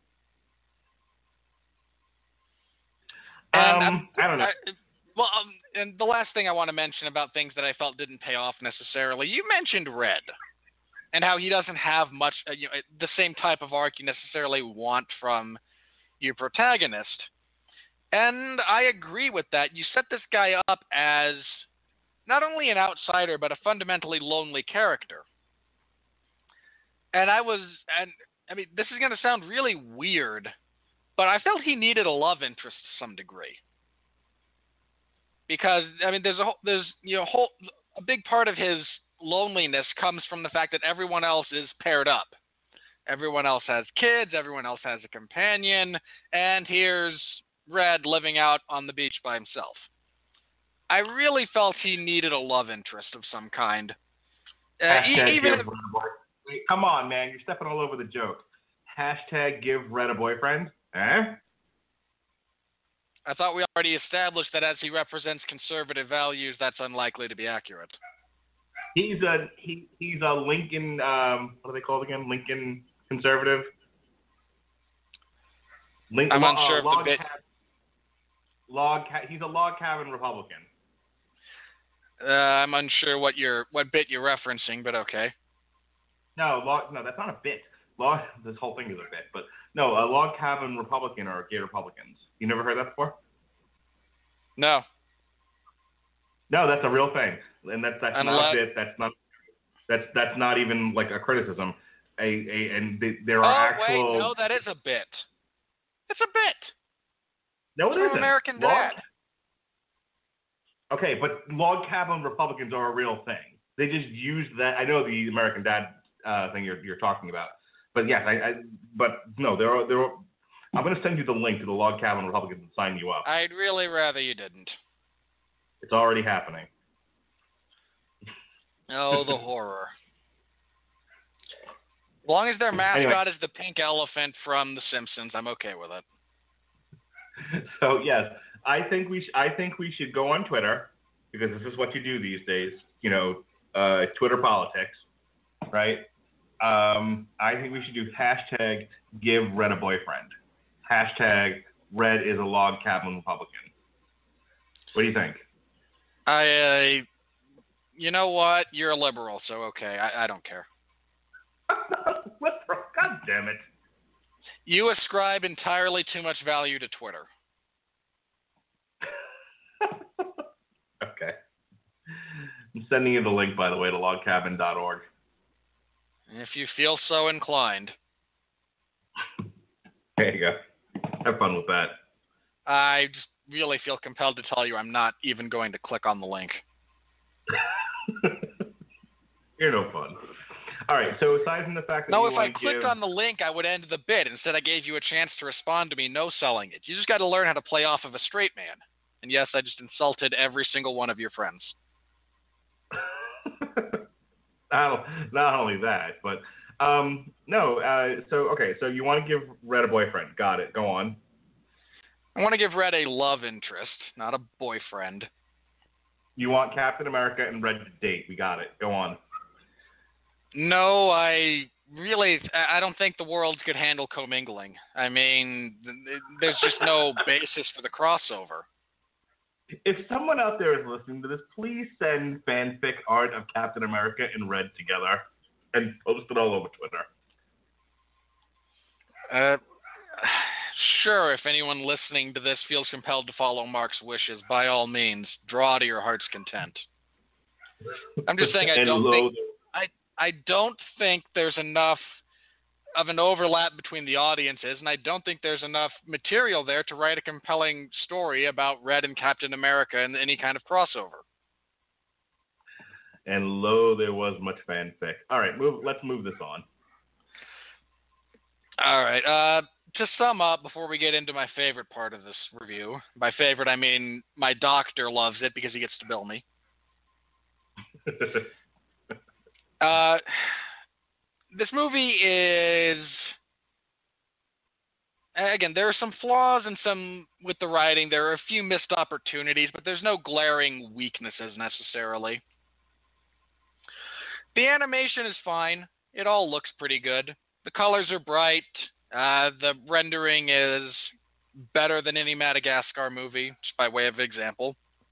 And I don't know. And the last thing I want to mention about things that I felt didn't pay off necessarily, you mentioned Red, and how he doesn't have much, the same type of arc you necessarily want from your protagonist. And I agree with that. You set this guy up as not only an outsider, but a fundamentally lonely character. And I mean, this is going to sound really weird, but I felt he needed a love interest to some degree. Because, I mean, a big part of his loneliness comes from the fact that everyone else is paired up. Everyone else has kids, everyone else has a companion, and here's Red living out on the beach by himself. I really felt he needed a love interest of some kind. Wait, come on, man. You're stepping all over the joke. Hashtag give Red a boyfriend? Eh? I thought we already established that as he represents conservative values, that's unlikely to be accurate. He's a Lincoln, what are they called again? Lincoln conservative? I'm unsure of the bit. He's a log cabin Republican. I'm unsure what bit you're referencing, but okay. No, that's not a bit. This whole thing is a bit, but no, a log cabin Republican are gay Republicans. You never heard that before? No. No, that's a real thing, and that's not a bit. That's not even like a criticism. There are actual. Wait, no, that is a bit. It's a bit. No, it isn't. American Dad. Okay, but log cabin Republicans are a real thing. They just use that. I know the American Dad thing you're talking about, but yes, but no, there are. I'm going to send you the link to the log cabin Republicans and sign you up. I'd really rather you didn't. It's already happening. Oh, the horror. As long as their mascot is the pink elephant from The Simpsons, I'm okay with it. So yes, I think we should go on Twitter, because this is what you do these days. Twitter politics, right? I think we should do hashtag give Red a boyfriend. Hashtag Red is a log cabin Republican. What do you think? You know what? You're a liberal, so okay. I don't care. God damn it. You ascribe entirely too much value to Twitter. Okay. I'm sending you the link, by the way, to logcabin.org. If you feel so inclined. There you go. Have fun with that. I just really feel compelled to tell you I'm not even going to click on the link. You're no fun. All right, so aside from the fact that no, if I clicked on the link, I would end the bit. Instead, I gave you a chance to respond to me, no selling it. You just got to learn how to play off of a straight man. And yes, I just insulted every single one of your friends. Not only that, but no. So you want to give Red a boyfriend? Got it. Go on. I want to give Red a love interest, not a boyfriend. You want Captain America and Red to date? We got it. Go on. No, I don't think the worlds could handle commingling. I mean, there's just no basis for the crossover. If someone out there is listening to this, please send fanfic art of Captain America and Red together and post it all over Twitter. Sure, if anyone listening to this feels compelled to follow Mark's wishes, by all means, draw to your heart's content. I'm just saying I don't think there's enough of an overlap between the audiences, and I don't think there's enough material there to write a compelling story about Red and Captain America in any kind of crossover. And lo, there was much fanfic. All right, let's move this on. All right. To sum up, before we get into my favorite part of this review, by favorite I mean my doctor loves it because he gets to bill me. This movie is, again, there are some flaws with the writing. There are a few missed opportunities, but there's no glaring weaknesses necessarily. The animation is fine. It all looks pretty good. The colors are bright. The rendering is better than any Madagascar movie, just by way of example.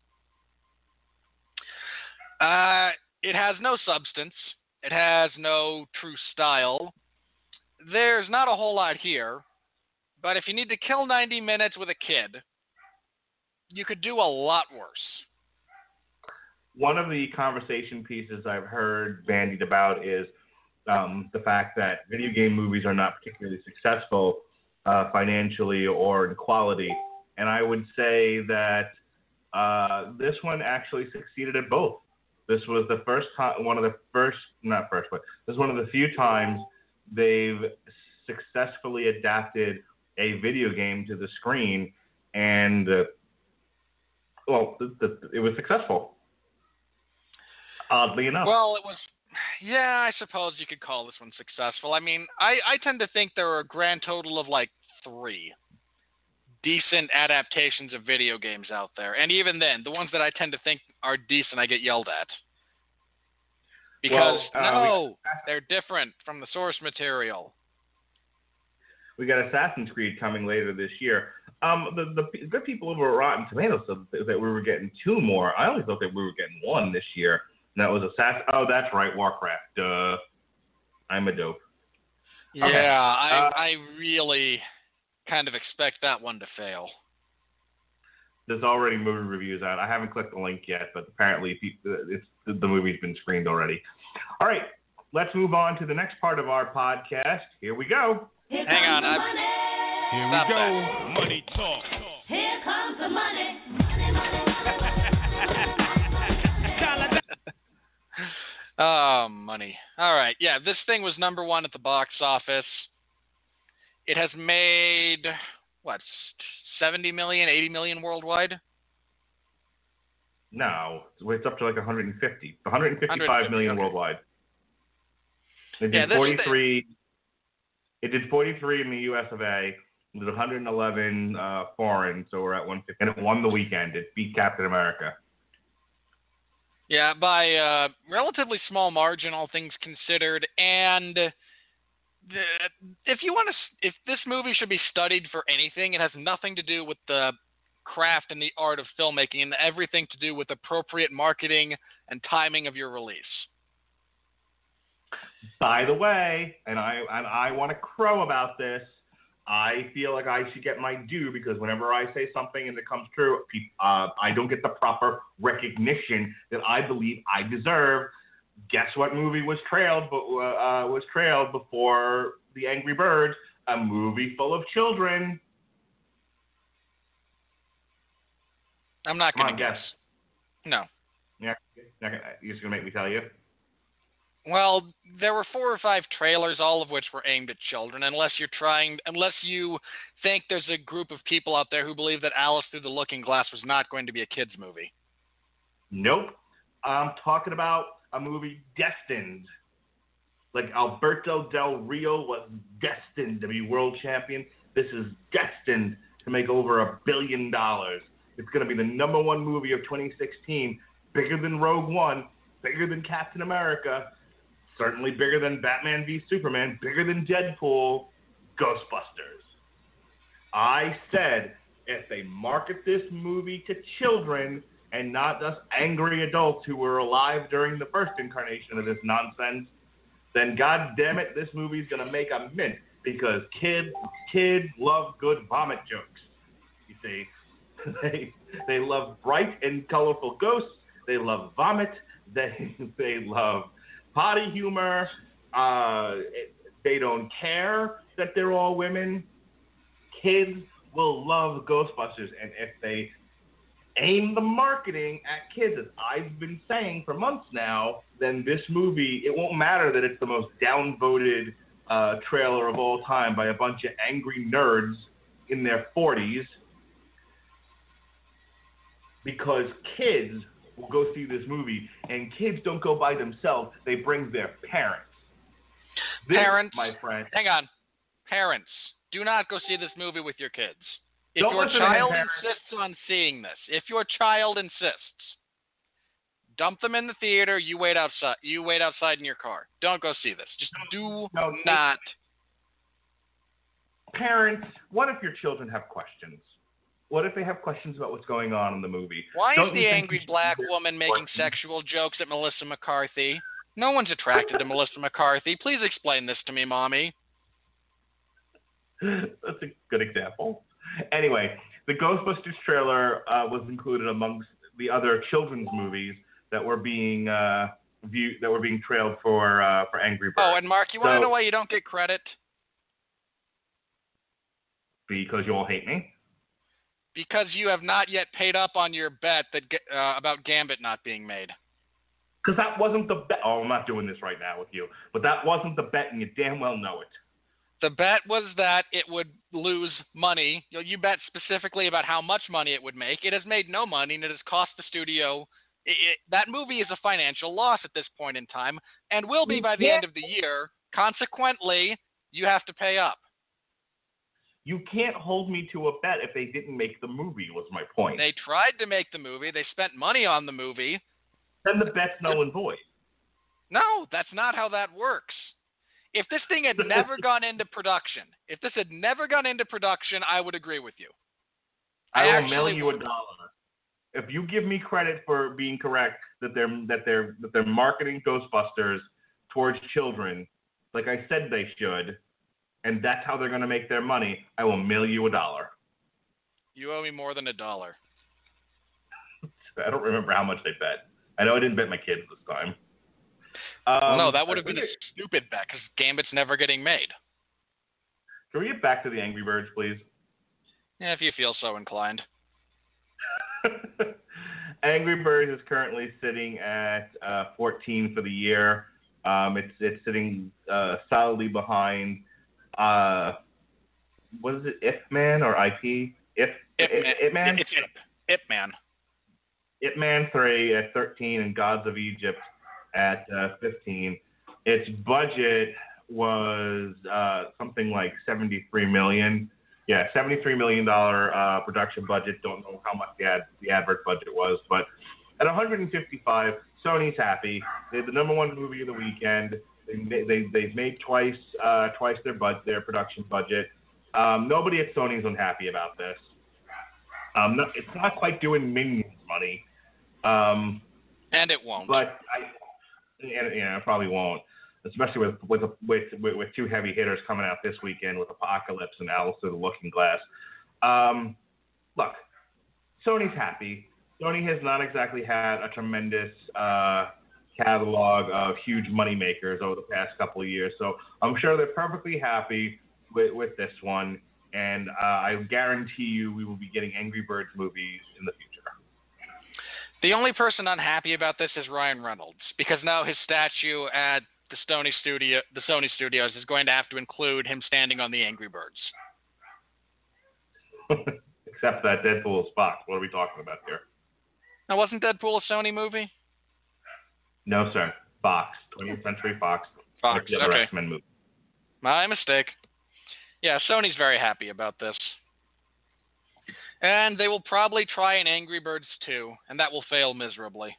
It has no substance. It has no true style. There's not a whole lot here, but if you need to kill 90 minutes with a kid, you could do a lot worse. One of the conversation pieces I've heard bandied about is the fact that video game movies are not particularly successful financially or in quality. And I would say that this one actually succeeded at both. This was the first time, this is one of the few times they've successfully adapted a video game to the screen, and it was successful. Oddly enough. Well, it was, yeah, I suppose you could call this one successful. I mean, I tend to think there are a grand total of like 3 decent adaptations of video games out there. And even then, the ones that I tend to think are decent, I get yelled at. Because, they're different from the source material. We got Assassin's Creed coming later this year. The good people over at Rotten Tomatoes said that we were getting 2 more. I only thought that we were getting 1 this year. And that was Assassin. Oh, that's right, Warcraft. Duh. I'm a dope. Yeah, okay. I really kind of expect that one to fail. There's already movie reviews out. I haven't clicked the link yet, but apparently the movie's been screened already. All right, let's move on to the next part of our podcast. Here we go. Here Hang on. comes the money. Here we go. Money talk. Here comes the money. Money, money, money. Oh, money. All right, yeah, this thing was number 1 at the box office. It has made, 70 million, 80 million worldwide? No, it's up to like 150. 155 million okay. Worldwide. It did 43. It did 43 in the US of A. It did 111 foreign, so we're at 150. And it won the weekend. It beat Captain America. Yeah, by a relatively small margin, all things considered. And if this movie should be studied for anything, it has nothing to do with the craft and the art of filmmaking, and everything to do with appropriate marketing and timing of your release. By the way, and I want to crow about this, I feel like I should get my due because whenever I say something and it comes true, I don't get the proper recognition that I believe I deserve. Guess what movie was trailed before The Angry Birds? A movie full of children. I'm not going to guess. No. Yeah, you're just gonna make me tell you. Well, there were 4 or 5 trailers, all of which were aimed at children, unless you think there's a group of people out there who believe that Alice Through the Looking Glass was not going to be a kid's movie. Nope. I'm talking about a movie destined. Like Alberto Del Rio was destined to be world champion. This is destined to make over $1 billion. It's going to be the number 1 movie of 2016, bigger than Rogue One, bigger than Captain America, certainly bigger than Batman v Superman, bigger than Deadpool, Ghostbusters. I said if they market this movie to children and not just angry adults who were alive during the first incarnation of this nonsense, then God damn it, this movie's going to make a mint because kids love good vomit jokes. You see, they love bright and colorful ghosts. They love vomit. They love potty humor. They don't care that they're all women. Kids will love Ghostbusters, and if they aim the marketing at kids, as I've been saying for months now, then this movie, it won't matter that it's the most downvoted trailer of all time by a bunch of angry nerds in their 40s, because kids will go see this movie, and kids don't go by themselves, they bring their parents. This, Parents, my friend. hang on. Parents, do not go see this movie with your kids. If Don't your listen to him, child parents. insists on seeing this, if your child insists, dump them in the theater, you wait outside in your car. Don't go see this. Just do not. Parents, what if your children have questions? What if they have questions about what's going on in the movie? Why Don't is you the think angry you should black be there woman making supporting? sexual jokes at Melissa McCarthy? No one's attracted to Melissa McCarthy. Please explain this to me, Mommy. That's a good example. Anyway, the Ghostbusters trailer was included amongst the other children's movies that were being trailed for Angry Birds. Oh, and Mark, you want to know why you don't get credit? Because you all hate me? Because you have not yet paid up on your bet that about Gambit not being made. Because that wasn't the bet. Oh, I'm not doing this right now with you. But that wasn't the bet, and you damn well know it. The bet was that it would lose money. You bet specifically about how much money it would make. It has made no money, and it has cost the studio. That movie is a financial loss at this point in time, and will be by the end of the year. Consequently, you have to pay up. You can't hold me to a bet if they didn't make the movie, was my point. They tried to make the movie. They spent money on the movie. Then the bet's null and void. No, that's not how that works. If this thing had never gone into production, I would agree with you. I will mail you $1. If you give me credit for being correct that they're marketing Ghostbusters towards children, like I said they should, and that's how they're going to make their money, I will mail you $1. You owe me more than $1. I don't remember how much they bet. I know I didn't bet my kids this time. No, that would have been a stupid bet because Gambit's never getting made. Can we get back to the Angry Birds, please? Yeah, if you feel so inclined. Angry Birds is currently sitting at 14 for the year. It's sitting solidly behind. What is it? Ip Man or IP? Ip Man. It's Ip Man. Ip Man 3 at 13 and Gods of Egypt at 15. Its budget was something like $73 million. Yeah, $73 million production budget. Don't know how much the advert budget was, but at 155, Sony's happy. They're the #1 movie of the weekend. They've made twice their production budget. Nobody at Sony's unhappy about this. It's not quite doing Minions money. And it won't. But it probably won't, especially with two heavy hitters coming out this weekend with Apocalypse and Alice Through the Looking Glass. Look, Sony's happy. Sony has not exactly had a tremendous catalog of huge money makers over the past couple of years, so I'm sure they're perfectly happy with this one, and I guarantee you we will be getting Angry Birds movies in the future. The only person unhappy about this is Ryan Reynolds, because now his statue at the Sony Studios is going to have to include him standing on the Angry Birds. Except that Deadpool is Fox. What are we talking about here? Now, wasn't Deadpool a Sony movie? No, sir. Fox. 20th Century Fox. Fox, like the other okay. X-Men movie. My mistake. Yeah, Sony's very happy about this. And they will probably try an Angry Birds 2, and that will fail miserably.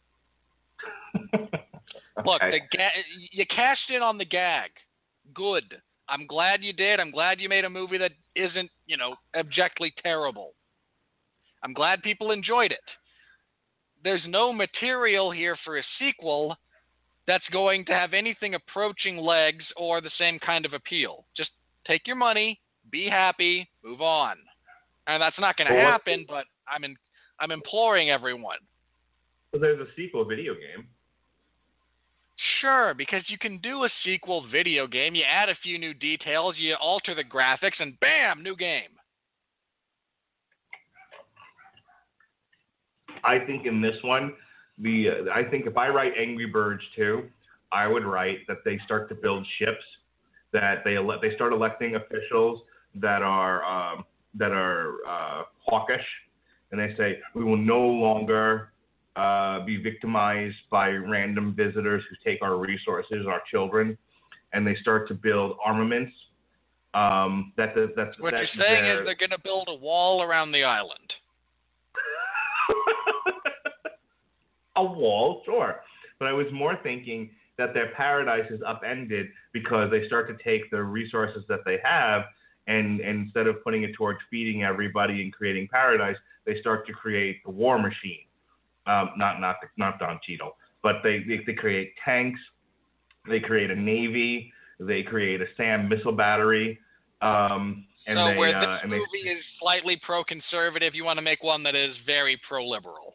Look, you cashed in on the gag. Good. I'm glad you did. I'm glad you made a movie that isn't, abjectly terrible. I'm glad people enjoyed it. There's no material here for a sequel that's going to have anything approaching legs or the same kind of appeal. Just take your money, be happy, move on. And that's not going to happen, but I'm imploring everyone. So there's a sequel video game. Sure, because you can do a sequel video game, you add a few new details, you alter the graphics, and bam, new game. I think in this one, I think if I write Angry Birds 2, I would write that they start to build ships, that they start electing officials that are hawkish, and they say we will no longer be victimized by random visitors who take our resources, our children, and they start to build armaments. What you're saying is they're going to build a wall around the island. A wall, sure. But I was more thinking that their paradise is upended because they start to take the resources that they have, and instead of putting it towards feeding everybody and creating paradise, they start to create the war machine. Not Don Cheadle, but they create tanks, they create a navy, they create a SAM missile battery. This movie is slightly pro-conservative, you want to make one that is very pro-liberal.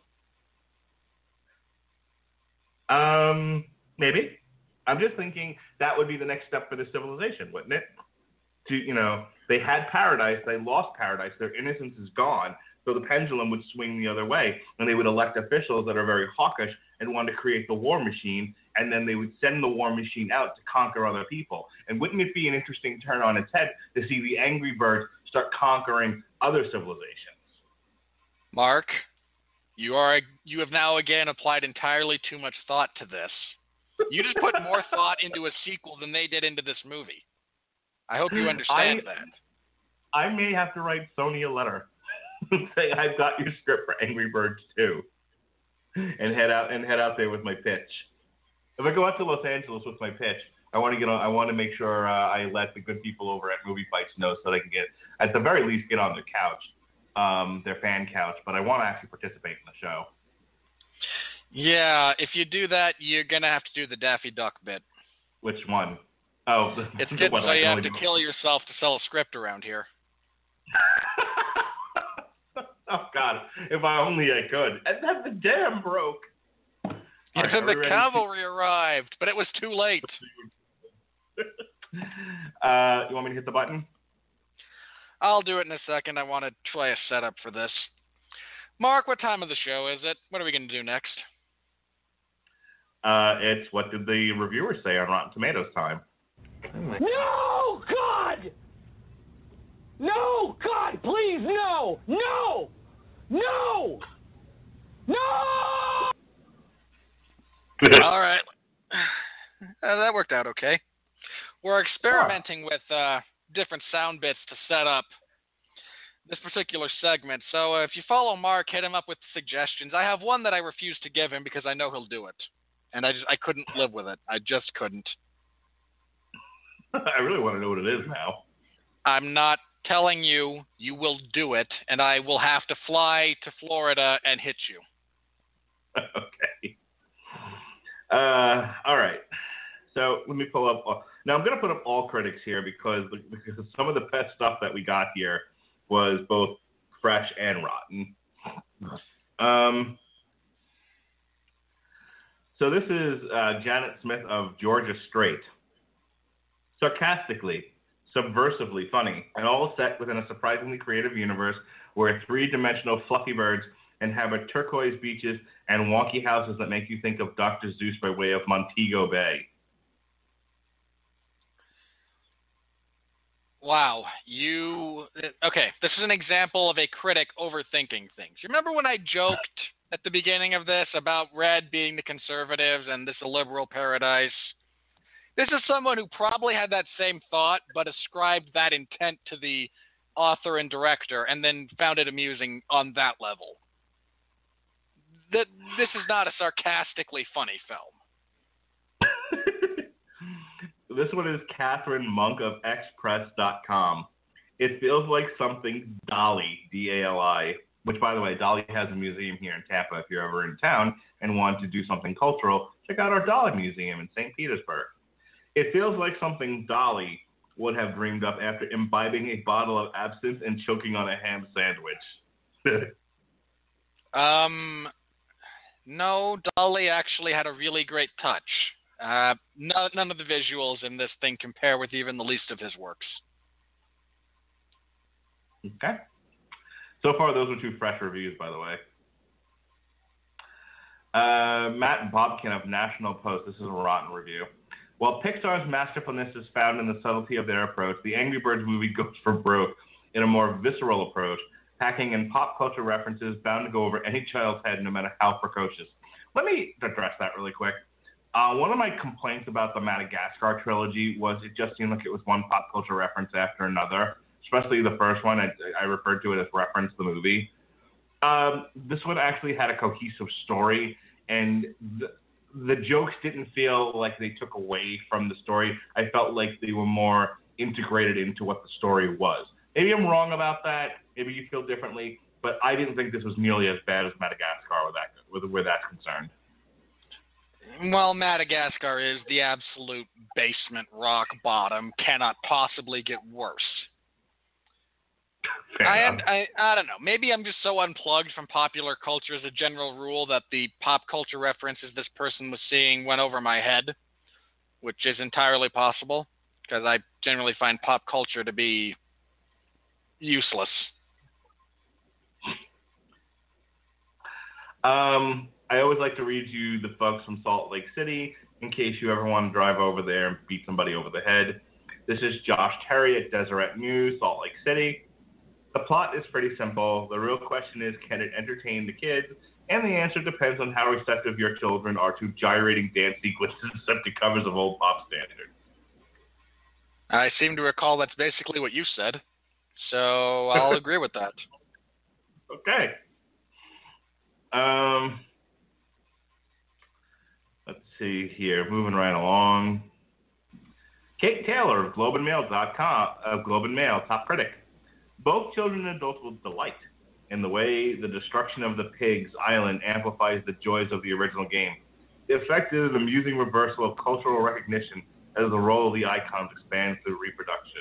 Maybe. I'm just thinking that would be the next step for the civilization, wouldn't it? They had paradise, they lost paradise, their innocence is gone. So the pendulum would swing the other way, and they would elect officials that are very hawkish and want to create the war machine, and then they would send the war machine out to conquer other people. And wouldn't it be an interesting turn on its head to see the Angry Birds start conquering other civilizations? Mark, you have now again applied entirely too much thought to this. You just put more thought into a sequel than they did into this movie. I hope you understand that. I may have to write Sony a letter. Say I've got your script for Angry Birds 2, and head out there with my pitch. If I go out to Los Angeles with my pitch, I want to make sure I let the good people over at Movie Fights know so they can at the very least get on their couch, their fan couch. But I want to actually participate in the show. Yeah, if you do that, you're gonna have to do the Daffy Duck bit. Which one? Oh, it's good, so you have to kill yourself to sell a script around here. Oh, God, if only I could. And then the dam broke. Yeah, right, the cavalry arrived, but it was too late. You want me to hit the button? I'll do it in a second. I want to try a setup for this. Mark, what time of the show is it? What are we going to do next? It's what did the reviewers say on Rotten Tomatoes time. No, God! No, God, please, no! No! No! No! All right. That worked out okay. We're experimenting with different sound bits to set up this particular segment. So if you follow Mark, hit him up with suggestions. I have one that I refuse to give him because I know he'll do it. And I couldn't live with it. I just couldn't. I really want to know what it is now. I'm not telling you. You will do it, and I will have to fly to Florida and hit you. Okay. All right. So let me pull up. Now I'm going to put up all critics here because some of the best stuff that we got here was both fresh and rotten. So this is Janet Smith of Georgia Strait. Sarcastically, subversively funny, and all set within a surprisingly creative universe where three-dimensional fluffy birds inhabit turquoise beaches and wonky houses that make you think of Dr. Seuss by way of Montego Bay. Wow. Okay, this is an example of a critic overthinking things. You remember when I joked at the beginning of this about Red being the conservatives and this a liberal paradise? This is someone who probably had that same thought, but ascribed that intent to the author and director, and then found it amusing on that level. This is not a sarcastically funny film. This one is Catherine Monk of Express.com. It feels like something Dolly, D-A-L-I, which, by the way, Dolly has a museum here in Tampa. If you're ever in town and want to do something cultural, check out our Dolly Museum in St. Petersburg. It feels like something Dolly would have dreamed up after imbibing a bottle of absinthe and choking on a ham sandwich. No, Dolly actually had a really great touch. None of the visuals in this thing compare with even the least of his works. Okay. So far, those are 2 fresh reviews, by the way. Matt Bobkin of National Post. This is a rotten review. While Pixar's masterfulness is found in the subtlety of their approach, the Angry Birds movie goes for broke in a more visceral approach, packing in pop culture references bound to go over any child's head, no matter how precocious. Let me address that really quick. One of my complaints about the Madagascar trilogy was it just seemed like it was one pop culture reference after another, especially the first one. I referred to it as reference the movie. This one actually had a cohesive story, and the jokes didn't feel like they took away from the story. I felt like they were more integrated into what the story was. Maybe I'm wrong about that. Maybe you feel differently, but I didn't think this was nearly as bad as Madagascar where that's concerned. Well, Madagascar is the absolute basement rock bottom. Cannot possibly get worse. I don't know. Maybe I'm just so unplugged from popular culture as a general rule that the pop culture references this person was seeing went over my head, which is entirely possible, because I generally find pop culture to be useless. I always like to read you the folks from Salt Lake City in case you ever want to drive over there and beat somebody over the head. This is Josh Terry at Deseret News, Salt Lake City. The plot is pretty simple. The real question is, can it entertain the kids? And the answer depends on how receptive your children are to gyrating dance sequences empty covers of old pop standards. I seem to recall that's basically what you said, so I'll agree with that. Okay. Let's see here. Moving right along. Kate Taylor of Globe and Mail, top critic. Both children and adults will delight in the way the destruction of the pigs island amplifies the joys of the original game. The effect is an amusing reversal of cultural recognition as the role of the icons expands through reproduction.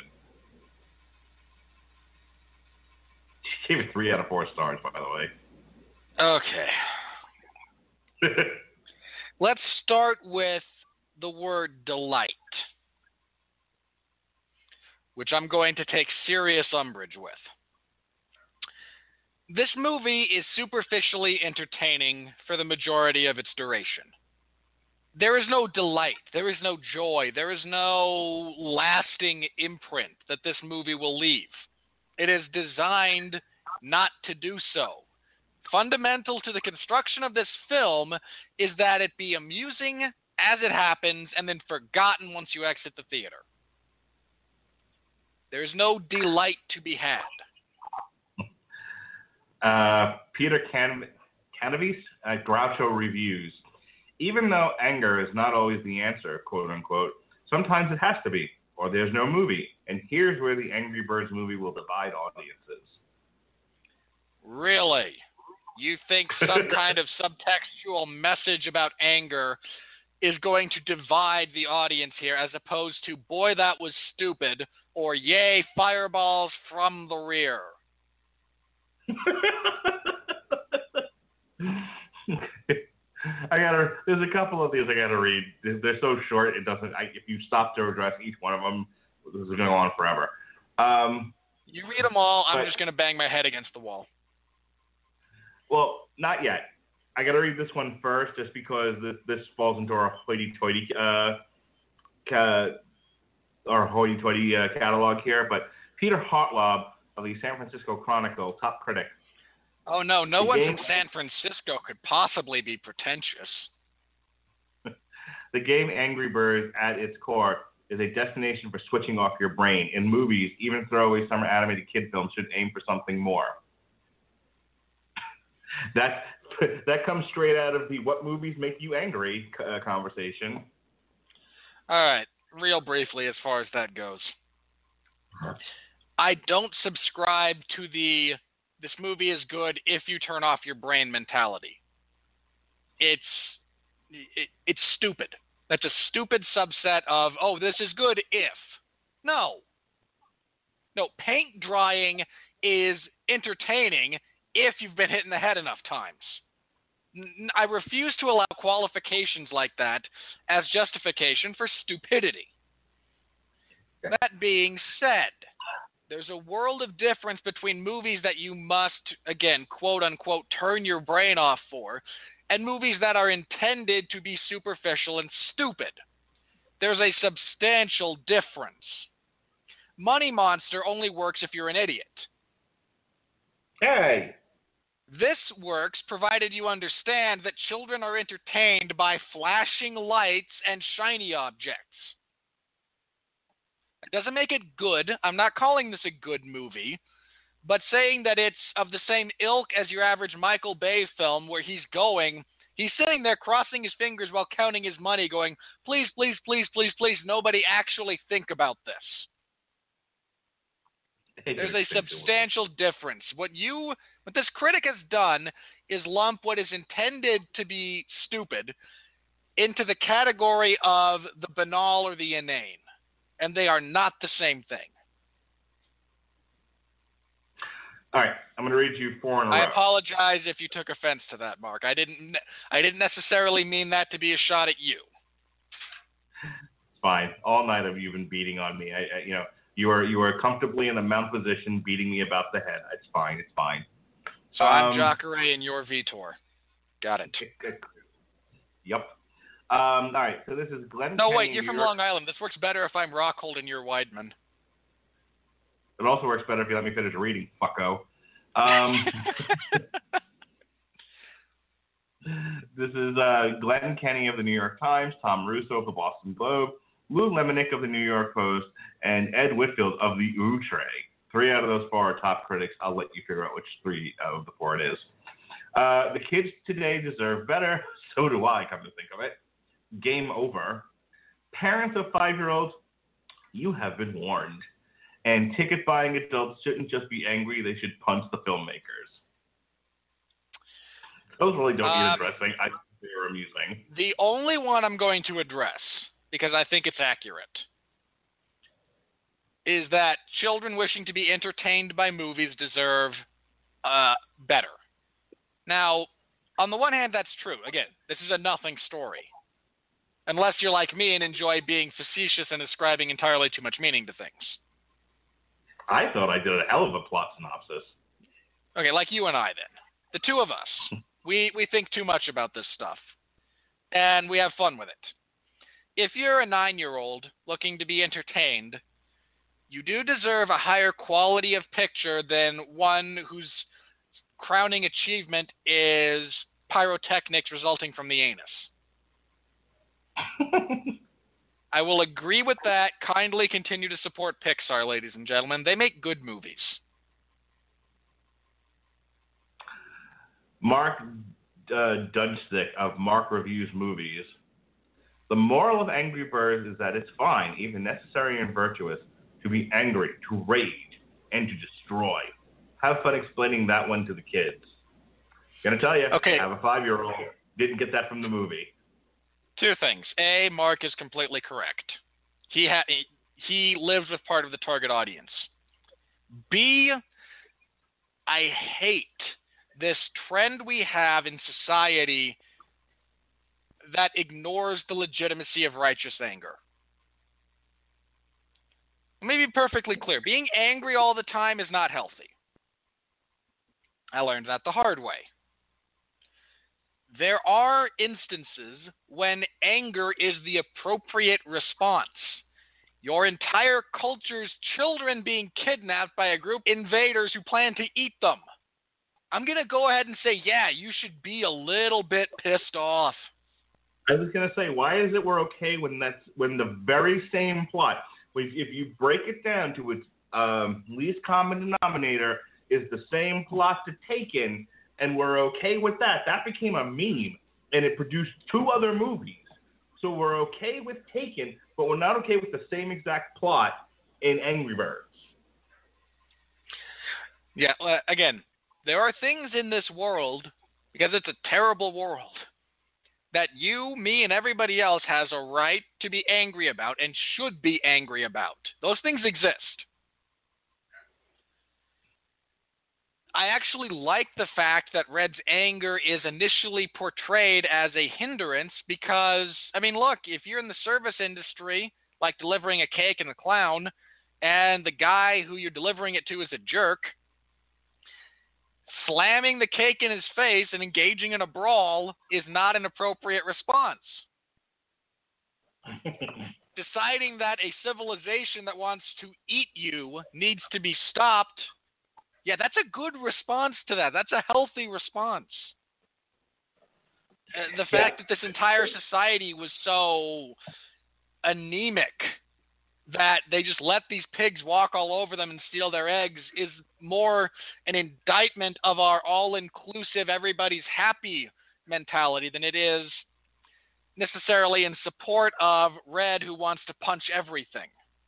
She gave it 3 out of 4 stars, by the way. Okay. Let's start with the word delight, which I'm going to take serious umbrage with. This movie is superficially entertaining for the majority of its duration. There is no delight, there is no joy, there is no lasting imprint that this movie will leave. It is designed not to do so. Fundamental to the construction of this film is that it be amusing as it happens and then forgotten once you exit the theater. There's no delight to be had. Peter Canavis at Groucho Reviews. Even though anger is not always the answer, quote unquote, sometimes it has to be, or there's no movie. And here's where the Angry Birds movie will divide audiences. Really? You think some kind of subtextual message about anger is going to divide the audience here, as opposed to, boy, that was stupid, or yay, fireballs from the rear? There's a couple of these I gotta read. They're so short, it doesn't. If you stop to address each one of them, this is gonna go on forever. You read them all. I'm just gonna bang my head against the wall. Well, not yet. I gotta read this one first, just because this falls into our hoity-toity catalog here. But Peter Hartlaub of the San Francisco Chronicle, top critic. Oh, no one from San Francisco could possibly be pretentious. The game Angry Birds, at its core, is a destination for switching off your brain. In movies, even throwaway summer animated kid films should aim for something more. That comes straight out of the what movies make you angry conversation. All right, real briefly as far as that goes. I don't subscribe to this movie is good if you turn off your brain mentality. It's stupid. That's a stupid subset of, oh, this is good if. No, paint drying is entertaining if you've been hit in the head enough times. I refuse to allow qualifications like that as justification for stupidity. That being said, there's a world of difference between movies that you must, again, quote-unquote, turn your brain off for, and movies that are intended to be superficial and stupid. There's a substantial difference. Money Monster only works if you're an idiot. Hey! This works provided you understand that children are entertained by flashing lights and shiny objects. It doesn't make it good. I'm not calling this a good movie, but saying that it's of the same ilk as your average Michael Bay film where he's sitting there crossing his fingers while counting his money going, please, please, please, please, please, nobody actually think about this. There's a substantial difference. What this critic has done is lump what is intended to be stupid into the category of the banal or the inane. And they are not the same thing. All right, I'm going to read you 4 in a row. I apologize if you took offense to that, Mark. I didn't necessarily mean that to be a shot at you. It's fine. All night have you been beating on me. You are comfortably in the mount position, beating me about the head. It's fine. It's fine. So I'm Jacare and you're Vitor. Got it. Yep. All right. So this is Glenn. No, Kenny wait. in You're New from York. Long Island. This works better if I'm Rockhold and you're Weidman. It also works better if you let me finish reading, fucko. This is Glenn Kenny of the New York Times, Tom Russo of the Boston Globe, Lou Lemonick of the New York Post, and Ed Whitfield of the Outre. 3 out of those 4 are top critics. I'll let you figure out which 3 of the 4 it is. The kids today deserve better. So do I, come to think of it. Game over. Parents of 5-year-olds, you have been warned. And ticket-buying adults shouldn't just be angry. They should punch the filmmakers. Those really don't need addressing. I think they are amusing. The only one I'm going to address, because I think it's accurate, is that children wishing to be entertained by movies deserve better. Now, on the one hand, that's true. Again, this is a nothing story. Unless you're like me and enjoy being facetious and ascribing entirely too much meaning to things. I thought I did a hell of a plot synopsis. Okay, like you and I then. The two of us. We think too much about this stuff. And we have fun with it. If you're a 9-year-old looking to be entertained, you do deserve a higher quality of picture than one whose crowning achievement is pyrotechnics resulting from the anus. I will agree with that. Kindly continue to support Pixar, ladies and gentlemen. They make good movies. Mark Dudstick of Mark Reviews Movies. The moral of Angry Birds is that it's fine, even necessary and virtuous, to be angry, to rage, and to destroy. Have fun explaining that one to the kids. Gonna tell you, Okay. I have a 5-year-old. Didn't get that from the movie. 2 things. A, Mark is completely correct. He lives with part of the target audience. B, I hate this trend we have in society that ignores the legitimacy of righteous anger. Let me be perfectly clear. Being angry all the time is not healthy. I learned that the hard way. There are instances when anger is the appropriate response. Your entire culture's children being kidnapped by a group of invaders who plan to eat them. I'm going to go ahead and say, yeah, you should be a little bit pissed off. I was going to say, why is it we're okay when the very same plot, if you break it down to its least common denominator, is the same plot to Taken, and we're okay with that. That became a meme, and it produced 2 other movies. So we're okay with Taken, but we're not okay with the same exact plot in Angry Birds. Yeah, again, there are things in this world, because it's a terrible world, that you, me, and everybody else has a right to be angry about and should be angry about. Those things exist. I actually like the fact that Red's anger is initially portrayed as a hindrance because, I mean, look, if you're in the service industry, like delivering a cake in the clown, and the guy who you're delivering it to is a jerk, slamming the cake in his face and engaging in a brawl is not an appropriate response. Deciding that a civilization that wants to eat you needs to be stopped, yeah, that's a good response to that. That's a healthy response. The fact that this entire society was so anemic that they just let these pigs walk all over them and steal their eggs is more an indictment of our all-inclusive, everybody's happy mentality than it is necessarily in support of Red, who wants to punch everything.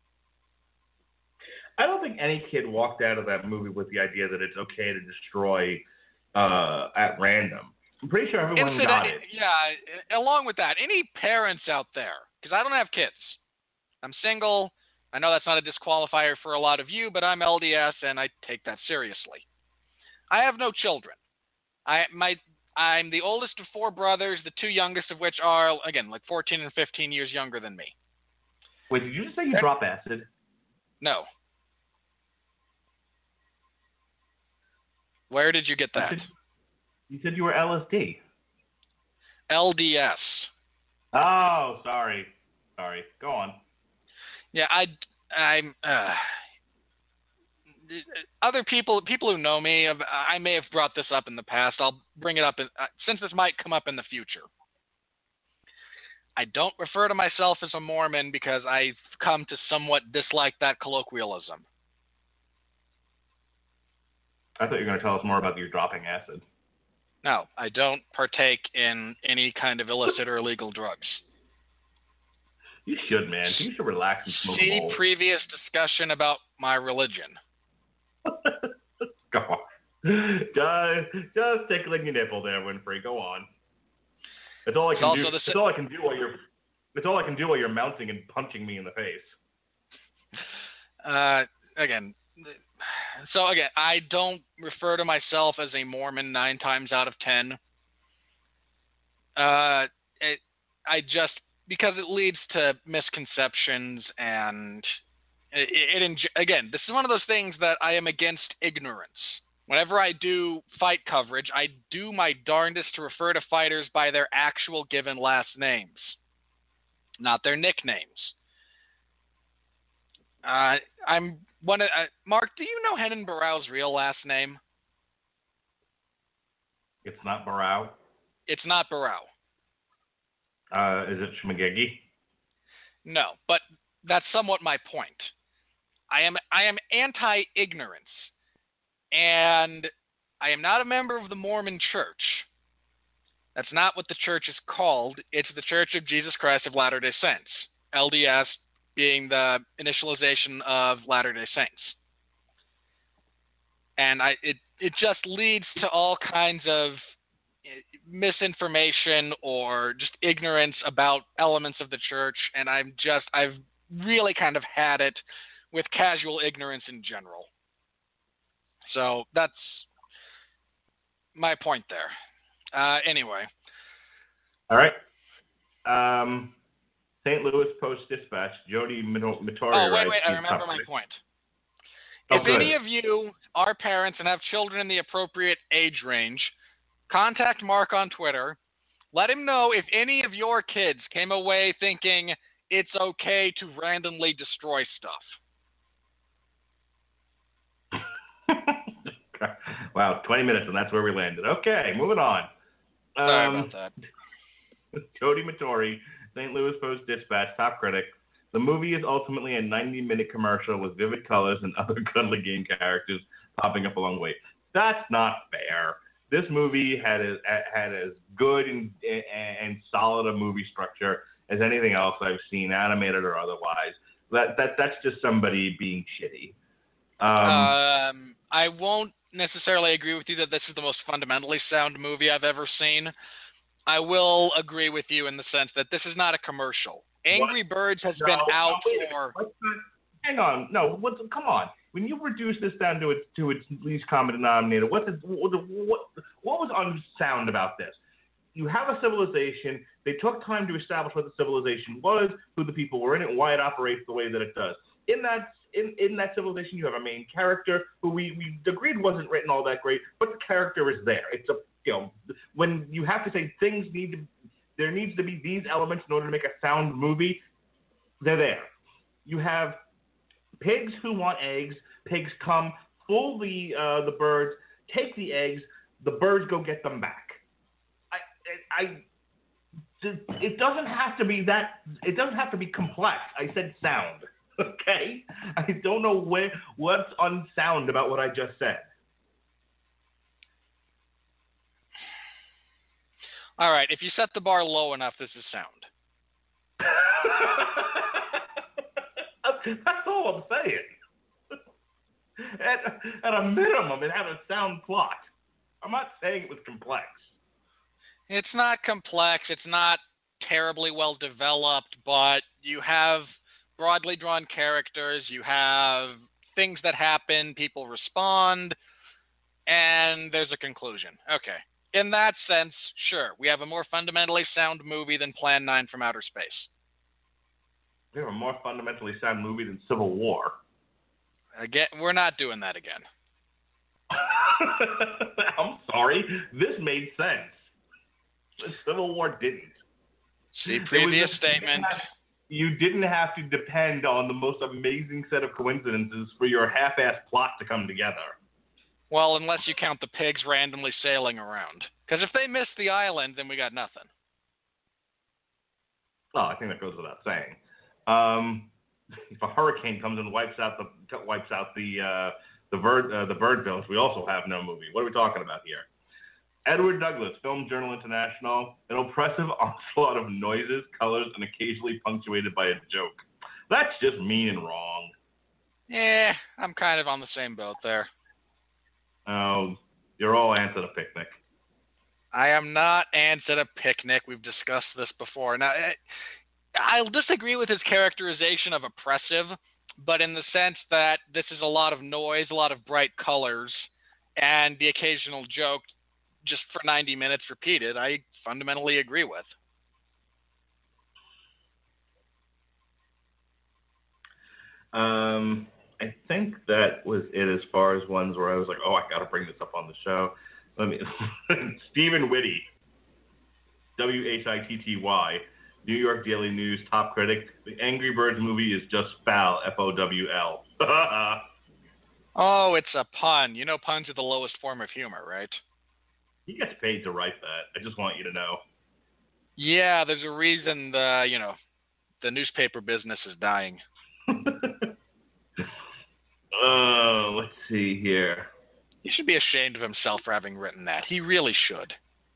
I don't think any kid walked out of that movie with the idea that it's okay to destroy at random. I'm pretty sure everyone got it. Yeah, along with that, any parents out there, because I don't have kids. I'm single. I know that's not a disqualifier for a lot of you, but I'm LDS, and I take that seriously. I have no children. I'm the oldest of 4 brothers, the 2 youngest of which are, again, like 14 and 15 years younger than me. Wait, did you just say you drop acid? No. Where did you get that? You said you were LSD. LDS. Oh, sorry. Go on. Yeah, I'm. Other people who know me, I may have brought this up in the past. I'll bring it up since this might come up in the future. I don't refer to myself as a Mormon because I've come to somewhat dislike that colloquialism. I thought you were going to tell us more about your dropping acid. No, I don't partake in any kind of illicit or illegal drugs. You should, man. You should relax and smoke a bowl. See previous discussion about my religion. Go on. Just tickling your nipple there, Winfree. Go on. That's all I can do. That's all I can do while you're. That's all I can do while you're mounting and punching me in the face. Again. So again, I don't refer to myself as a Mormon 9 times out of 10. Because it leads to misconceptions and again, this is one of those things that I am against ignorance. Whenever I do fight coverage, I do my darndest to refer to fighters by their actual given last names, not their nicknames. Mark, do you know Henan Barrow's real last name? It's not Barrow. It's not Barrow. Is it Schmagegi? No, but that's somewhat my point. I am anti-ignorance, and I am not a member of the Mormon Church. That's not what the church is called. It's the Church of Jesus Christ of Latter-day Saints, LDS being the initialization of Latter-day Saints. And it just leads to all kinds of misinformation or just ignorance about elements of the church, and I've really kind of had it with casual ignorance in general. So that's my point there. Anyway. All right. St. Louis Post-Dispatch, Jody Mittori. Oh, wait, I remember my point. If any of you are parents and have children in the appropriate age range, contact Mark on Twitter. Let him know if any of your kids came away thinking it's okay to randomly destroy stuff. Wow, 20 minutes, and that's where we landed. Okay, moving on. Sorry about that. Jody Mittori, St. Louis Post-Dispatch, top critic. The movie is ultimately a 90-minute commercial with vivid colors and other cuddly game characters popping up along the way. That's not fair. This movie had as good and solid a movie structure as anything else I've seen, animated or otherwise. That's just somebody being shitty. I won't necessarily agree with you that this is the most fundamentally sound movie I've ever seen. I will agree with you in the sense that this is not a commercial. Angry Birds has been out for... Hang on. No, come on. when you reduce this down to its least common denominator, what was unsound about this? You have a civilization. They took time to establish what the civilization was, who the people were in it, and why it operates the way that it does. In that civilization, you have a main character who we agreed wasn't written all that great, but the character is there. It's when you have to say there needs to be these elements in order to make a sound movie, they're there. You have pigs who want eggs. Pigs come, fool the birds, take the eggs. The birds go get them back. It doesn't have to be that. It doesn't have to be complex. I said sound. Okay. I don't know what's unsound about what I just said. All right. If you set the bar low enough, this is sound. That's all I'm saying. At a minimum, it had a sound plot. I'm not saying it was complex. It's not complex. It's not terribly well developed, but you have broadly drawn characters. You have things that happen. People respond, and there's a conclusion. Okay. In that sense, sure, we have a more fundamentally sound movie than Plan 9 from Outer Space. We have a more fundamentally sound movie than Civil War. Again, we're not doing that again. I'm sorry. This made sense. Civil War didn't. See, previous statement. You didn't have to depend on the most amazing set of coincidences for your half-assed plot to come together. Well, unless you count the pigs randomly sailing around. Because if they miss the island, then we got nothing. Well, I think that goes without saying. If a hurricane comes and wipes out the bird village, we also have no movie. What are we talking about here? Edward Douglas, Film Journal International, an oppressive onslaught of noises, colors, and occasionally punctuated by a joke. That's just mean and wrong. Yeah, I'm kind of on the same boat there. Oh, you're all ants at a picnic. I am not ants at a picnic. We've discussed this before. Now, I'll disagree with his characterization of oppressive, but in the sense that this is a lot of noise, a lot of bright colors, and the occasional joke just for 90 minutes repeated, I fundamentally agree with. I think that was it as far as ones where I was like, oh, I got to bring this up on the show. Stephen Whitty, Whitty, New York Daily News top critic. The Angry Birds movie is just foul, FOWL. Oh, it's a pun. You know puns are the lowest form of humor, right? He gets paid to write that. I just want you to know. Yeah, there's a reason the newspaper business is dying. Let's see here. He should be ashamed of himself for having written that. He really should.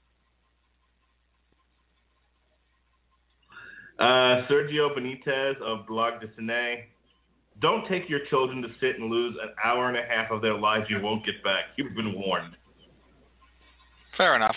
Sergio Benitez of Blog de Cine. Don't take your children to sit and lose an hour and a half of their lives you won't get back. You've been warned. Fair enough.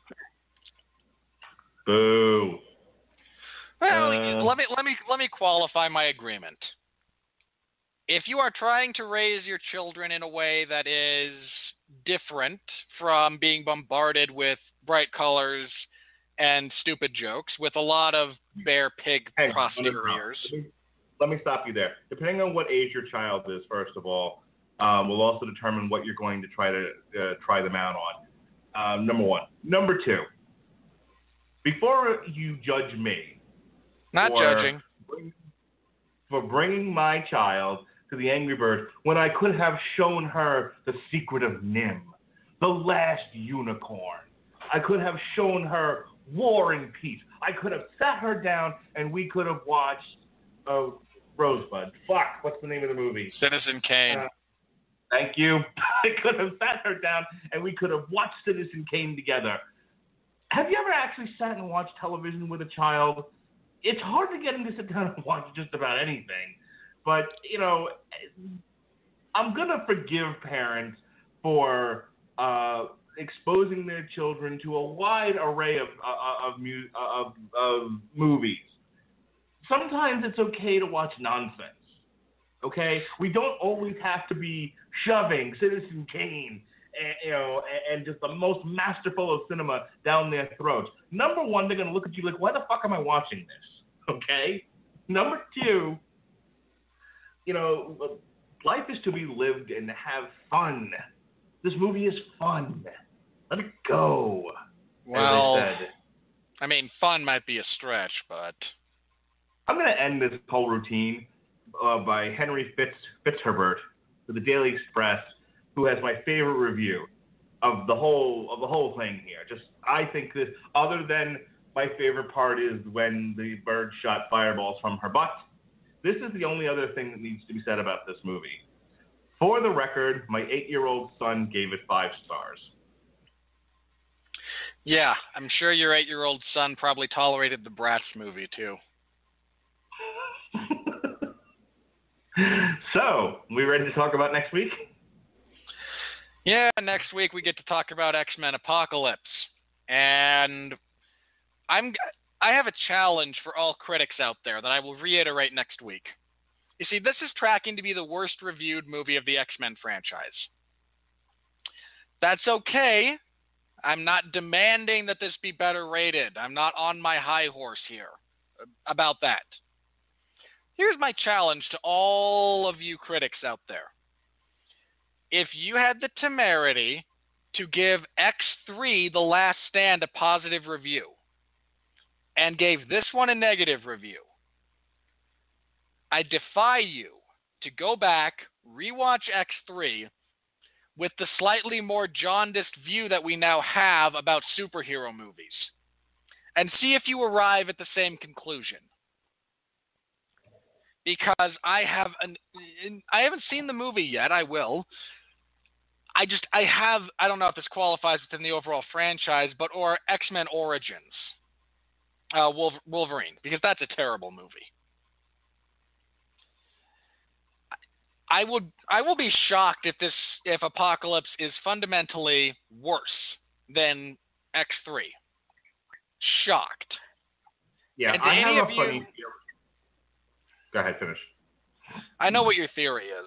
Boo. Well, let me qualify my agreement. If you are trying to raise your children in a way that is different from being bombarded with bright colors and stupid jokes with a lot of bear pig posteriors. Let me stop you there. Depending on what age your child is, first of all, will also determine what you're going to try them out on. Number one. Number two, before you judge me, not judging, for bringing my child to the Angry Birds when I could have shown her The Secret of Nim, The Last Unicorn. I could have shown her War and Peace. I could have sat her down and we could have watched Rosebud. Fuck, what's the name of the movie? Citizen Kane. Thank you. I could have sat her down and we could have watched Citizen Kane together. Have you ever actually sat and watched television with a child? It's hard to get him to sit down and watch just about anything. But, I'm going to forgive parents for exposing their children to a wide array of movies. Sometimes it's okay to watch nonsense. Okay, we don't always have to be shoving Citizen Kane and just the most masterful of cinema down their throats. Number one, they're going to look at you like, why the fuck am I watching this? Okay? Number two, life is to be lived and have fun. This movie is fun. Let it go. Well, as I said. I mean, fun might be a stretch, but... I'm going to end this whole routine by Henry Fitzherbert for the Daily Express, who has my favorite review of the whole thing here. I think this, other than my favorite part is when the bird shot fireballs from her butt. This is the only other thing that needs to be said about this movie. For the record, my 8-year-old son gave it 5 stars. Yeah, I'm sure your 8-year-old son probably tolerated the Bratz movie, too. So, we ready to talk about next week? Yeah, next week we get to talk about X-Men Apocalypse. And I have a challenge for all critics out there that I will reiterate next week. You see, this is tracking to be the worst reviewed movie of the X-Men franchise. That's okay. I'm not demanding that this be better rated. I'm not on my high horse here about that. Here's my challenge to all of you critics out there. If you had the temerity to give X3 The Last Stand a positive review and gave this one a negative review, I defy you to go back, rewatch X3 with the slightly more jaundiced view that we now have about superhero movies, and see if you arrive at the same conclusion. Because I haven't seen the movie yet. I will. I don't know if this qualifies within the overall franchise, or X-Men Origins, Wolverine, because that's a terrible movie. I will be shocked if Apocalypse is fundamentally worse than X3. Shocked. Yeah, I have a funny. Go ahead, finish. I know what your theory is.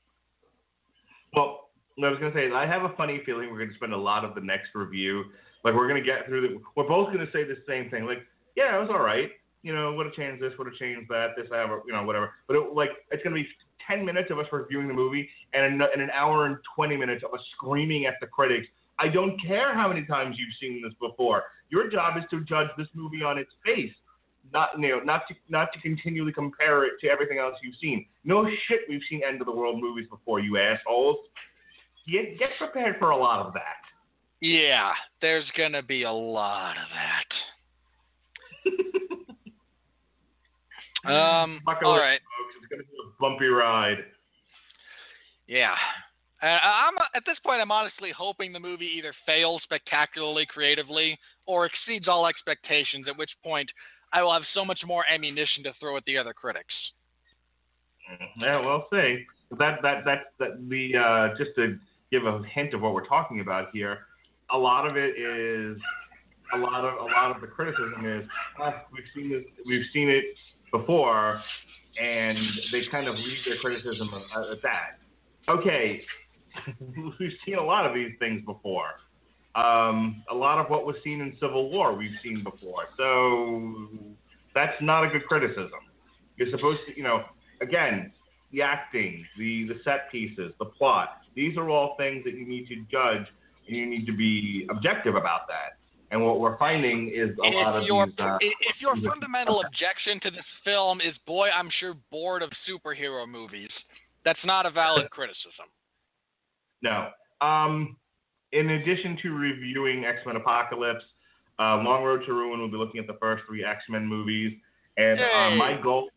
Well, I was going to say, I have a funny feeling we're going to spend a lot of the next review. Like, we're going to get through we're both going to say the same thing. Like, yeah, it was all right. Would have changed this, would have changed that, this, whatever. But it's going to be 10 minutes of us reviewing the movie and an hour and 20 minutes of us screaming at the critics. I don't care how many times you've seen this before. Your job is to judge this movie on its face. Not to continually compare it to everything else you've seen. No shit, we've seen end of the world movies before, you assholes. Get prepared for a lot of that. Yeah, there's gonna be a lot of that. All right, folks. It's gonna be a bumpy ride. Yeah. At this point, I'm honestly hoping the movie either fails spectacularly creatively or exceeds all expectations, at which point I will have so much more ammunition to throw at the other critics. Yeah, we'll see. Just to give a hint of what we're talking about here, a lot of it is a lot of the criticism is we've seen it before, and they kind of leave their criticism at that. Okay, we've seen a lot of these things before. A lot of what was seen in Civil War we've seen before. So that's not a good criticism. You're supposed to, again, the acting, the set pieces, the plot. These are all things that you need to judge, and you need to be objective about that. And what we're finding is if your fundamental objection to this film is, boy, I'm sure bored of superhero movies, that's not a valid criticism. No. In addition to reviewing X-Men Apocalypse, Long Road to Ruin, we'll be looking at the first 3 X-Men movies. And my goal,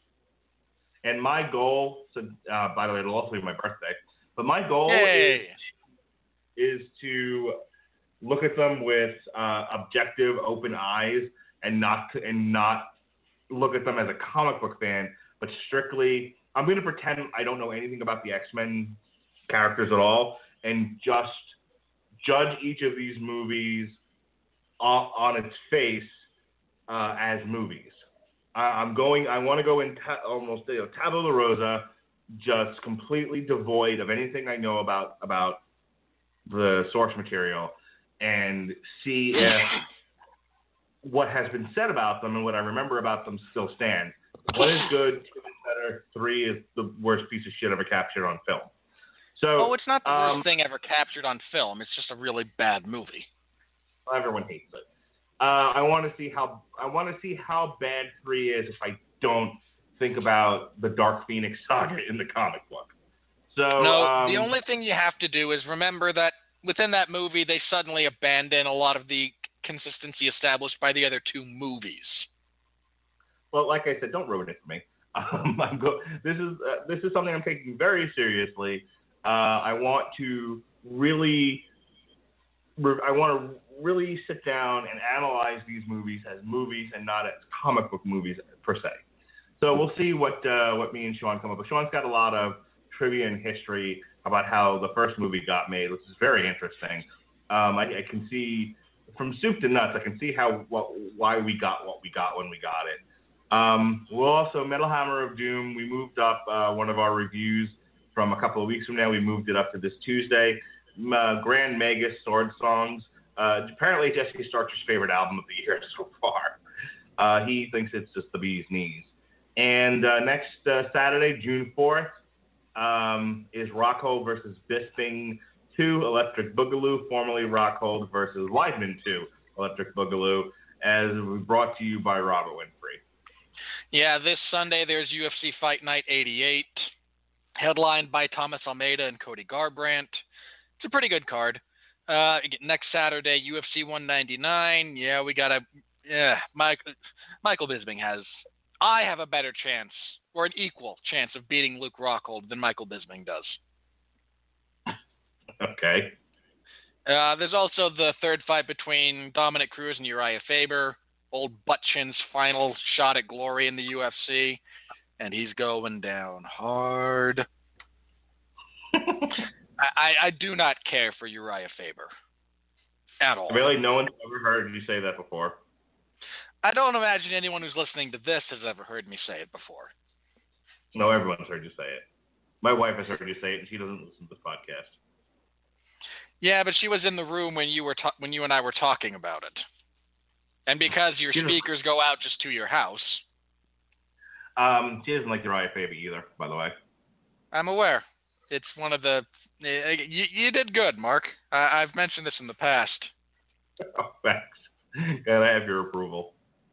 so, by the way, it'll also be my birthday, but my goal is to look at them with objective, open eyes, and not look at them as a comic book fan, but strictly, I'm going to pretend I don't know anything about the X-Men characters at all, and just judge each of these movies on its face as movies. I want to go in almost tabula rasa, just completely devoid of anything I know about the source material and see if what has been said about them and what I remember about them still stands. One is good, two is better, three is the worst piece of shit ever captured on film. So, it's not the worst thing ever captured on film. It's just a really bad movie. Everyone hates it. I want to see how bad 3 is if I don't think about the Dark Phoenix saga in the comic book. So no, the only thing you have to do is remember that within that movie, they suddenly abandon a lot of the consistency established by the other 2 movies. Well, like I said, don't ruin it for me. This is something I'm taking very seriously. I want to really sit down and analyze these movies as movies and not as comic book movies per se. So we'll see what me and Sean come up with. Sean's got a lot of trivia and history about how the first movie got made, which is very interesting. I can see from soup to nuts. I can see why we got what we got when we got it. We'll also Metal Hammer of Doom. We moved up one of our reviews from a couple of weeks from now. We moved it up to this Tuesday. Grand Magus Sword Songs. Apparently, Jesse Starcher's favorite album of the year so far. He thinks it's just the bee's knees. And next Saturday, June 4th, is Rockhold versus Bisping 2 Electric Boogaloo, formerly Rockhold versus Weidman 2 Electric Boogaloo, as brought to you by Robert Winfree. Yeah, this Sunday there's UFC Fight Night 88, headlined by Thomas Almeida and Cody Garbrandt. It's a pretty good card. Next Saturday, UFC 199. Yeah, we got Michael Bisping has. I have a better chance, or an equal chance, of beating Luke Rockhold than Michael Bisping does. Okay. There's also the third fight between Dominic Cruz and Uriah Faber. Old Buttchin's final shot at glory in the UFC, and he's going down hard. I do not care for Uriah Faber at all. Really? No one's ever heard you say that before? I don't imagine anyone who's listening to this has ever heard me say it before. No, everyone's heard you say it. My wife has heard you say it, and she doesn't listen to this podcast. Yeah, but she was in the room when you and I were talking about it. And because your speakers go out just to your house. She doesn't like Uriah Faber either, by the way. I'm aware. It's one of the... You did good, Mark. I've mentioned this in the past. Oh, thanks. Gotta have your approval.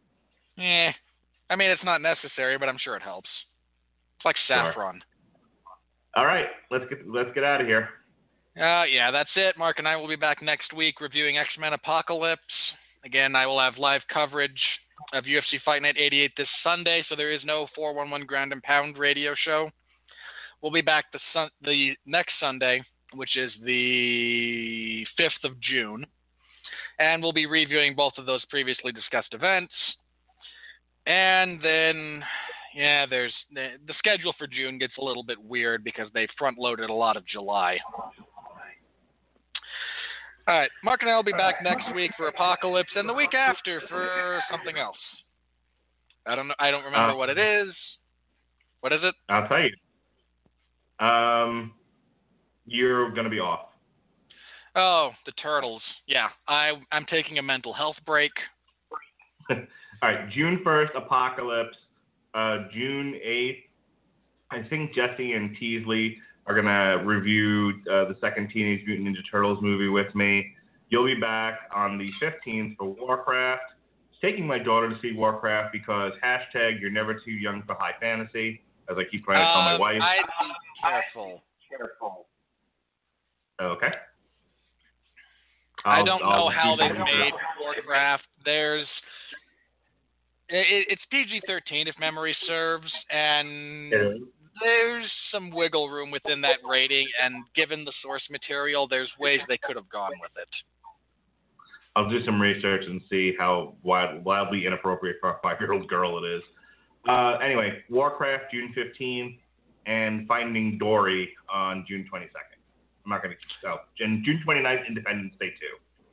I mean, it's not necessary, but I'm sure it helps. It's like saffron. All right, let's get out of here. Yeah, that's it. Mark and I will be back next week reviewing X-Men Apocalypse. Again, I will have live coverage of UFC Fight Night 88 this Sunday, so there is no 411 Ground and Pound radio show. We'll be back the next Sunday, which is the 5th of June, and we'll be reviewing both of those previously discussed events. And then, there's the schedule for June gets a little bit weird because they front-loaded a lot of July. All right, Mark and I will be back next week for Apocalypse, and the week after for something else. I don't remember what it is. What is it? I'll tell you. You're gonna be off. Oh, the Turtles. Yeah, I'm taking a mental health break. All right, June 1st, Apocalypse. June 8th, I think Jesse and Teasley are going to review the second Teenage Mutant Ninja Turtles movie with me. You'll be back on the 15th for Warcraft. Taking my daughter to see Warcraft because # you're never too young for high fantasy, as I keep trying to tell my wife. I'd be careful. Okay. I don't know how they made Warcraft. It's PG-13 if memory serves, and there's some wiggle room within that rating, and given the source material, there's ways they could have gone with it. I'll do some research and see how wildly inappropriate for a 5-year-old girl it is. Anyway, Warcraft, June 15th, and Finding Dory on June 22nd. I'm not going to tell. And June 29th, Independence Day 2.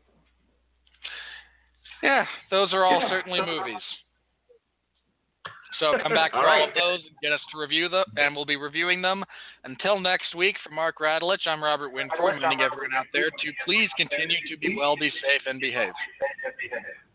Yeah, those are all certainly movies. So come back for All all right. of those and get us to review them, and we'll be reviewing them. Until next week, from Mark Radulich, I'm Robert Winfree, reminding everyone out there to please continue to be well, be safe, and behave.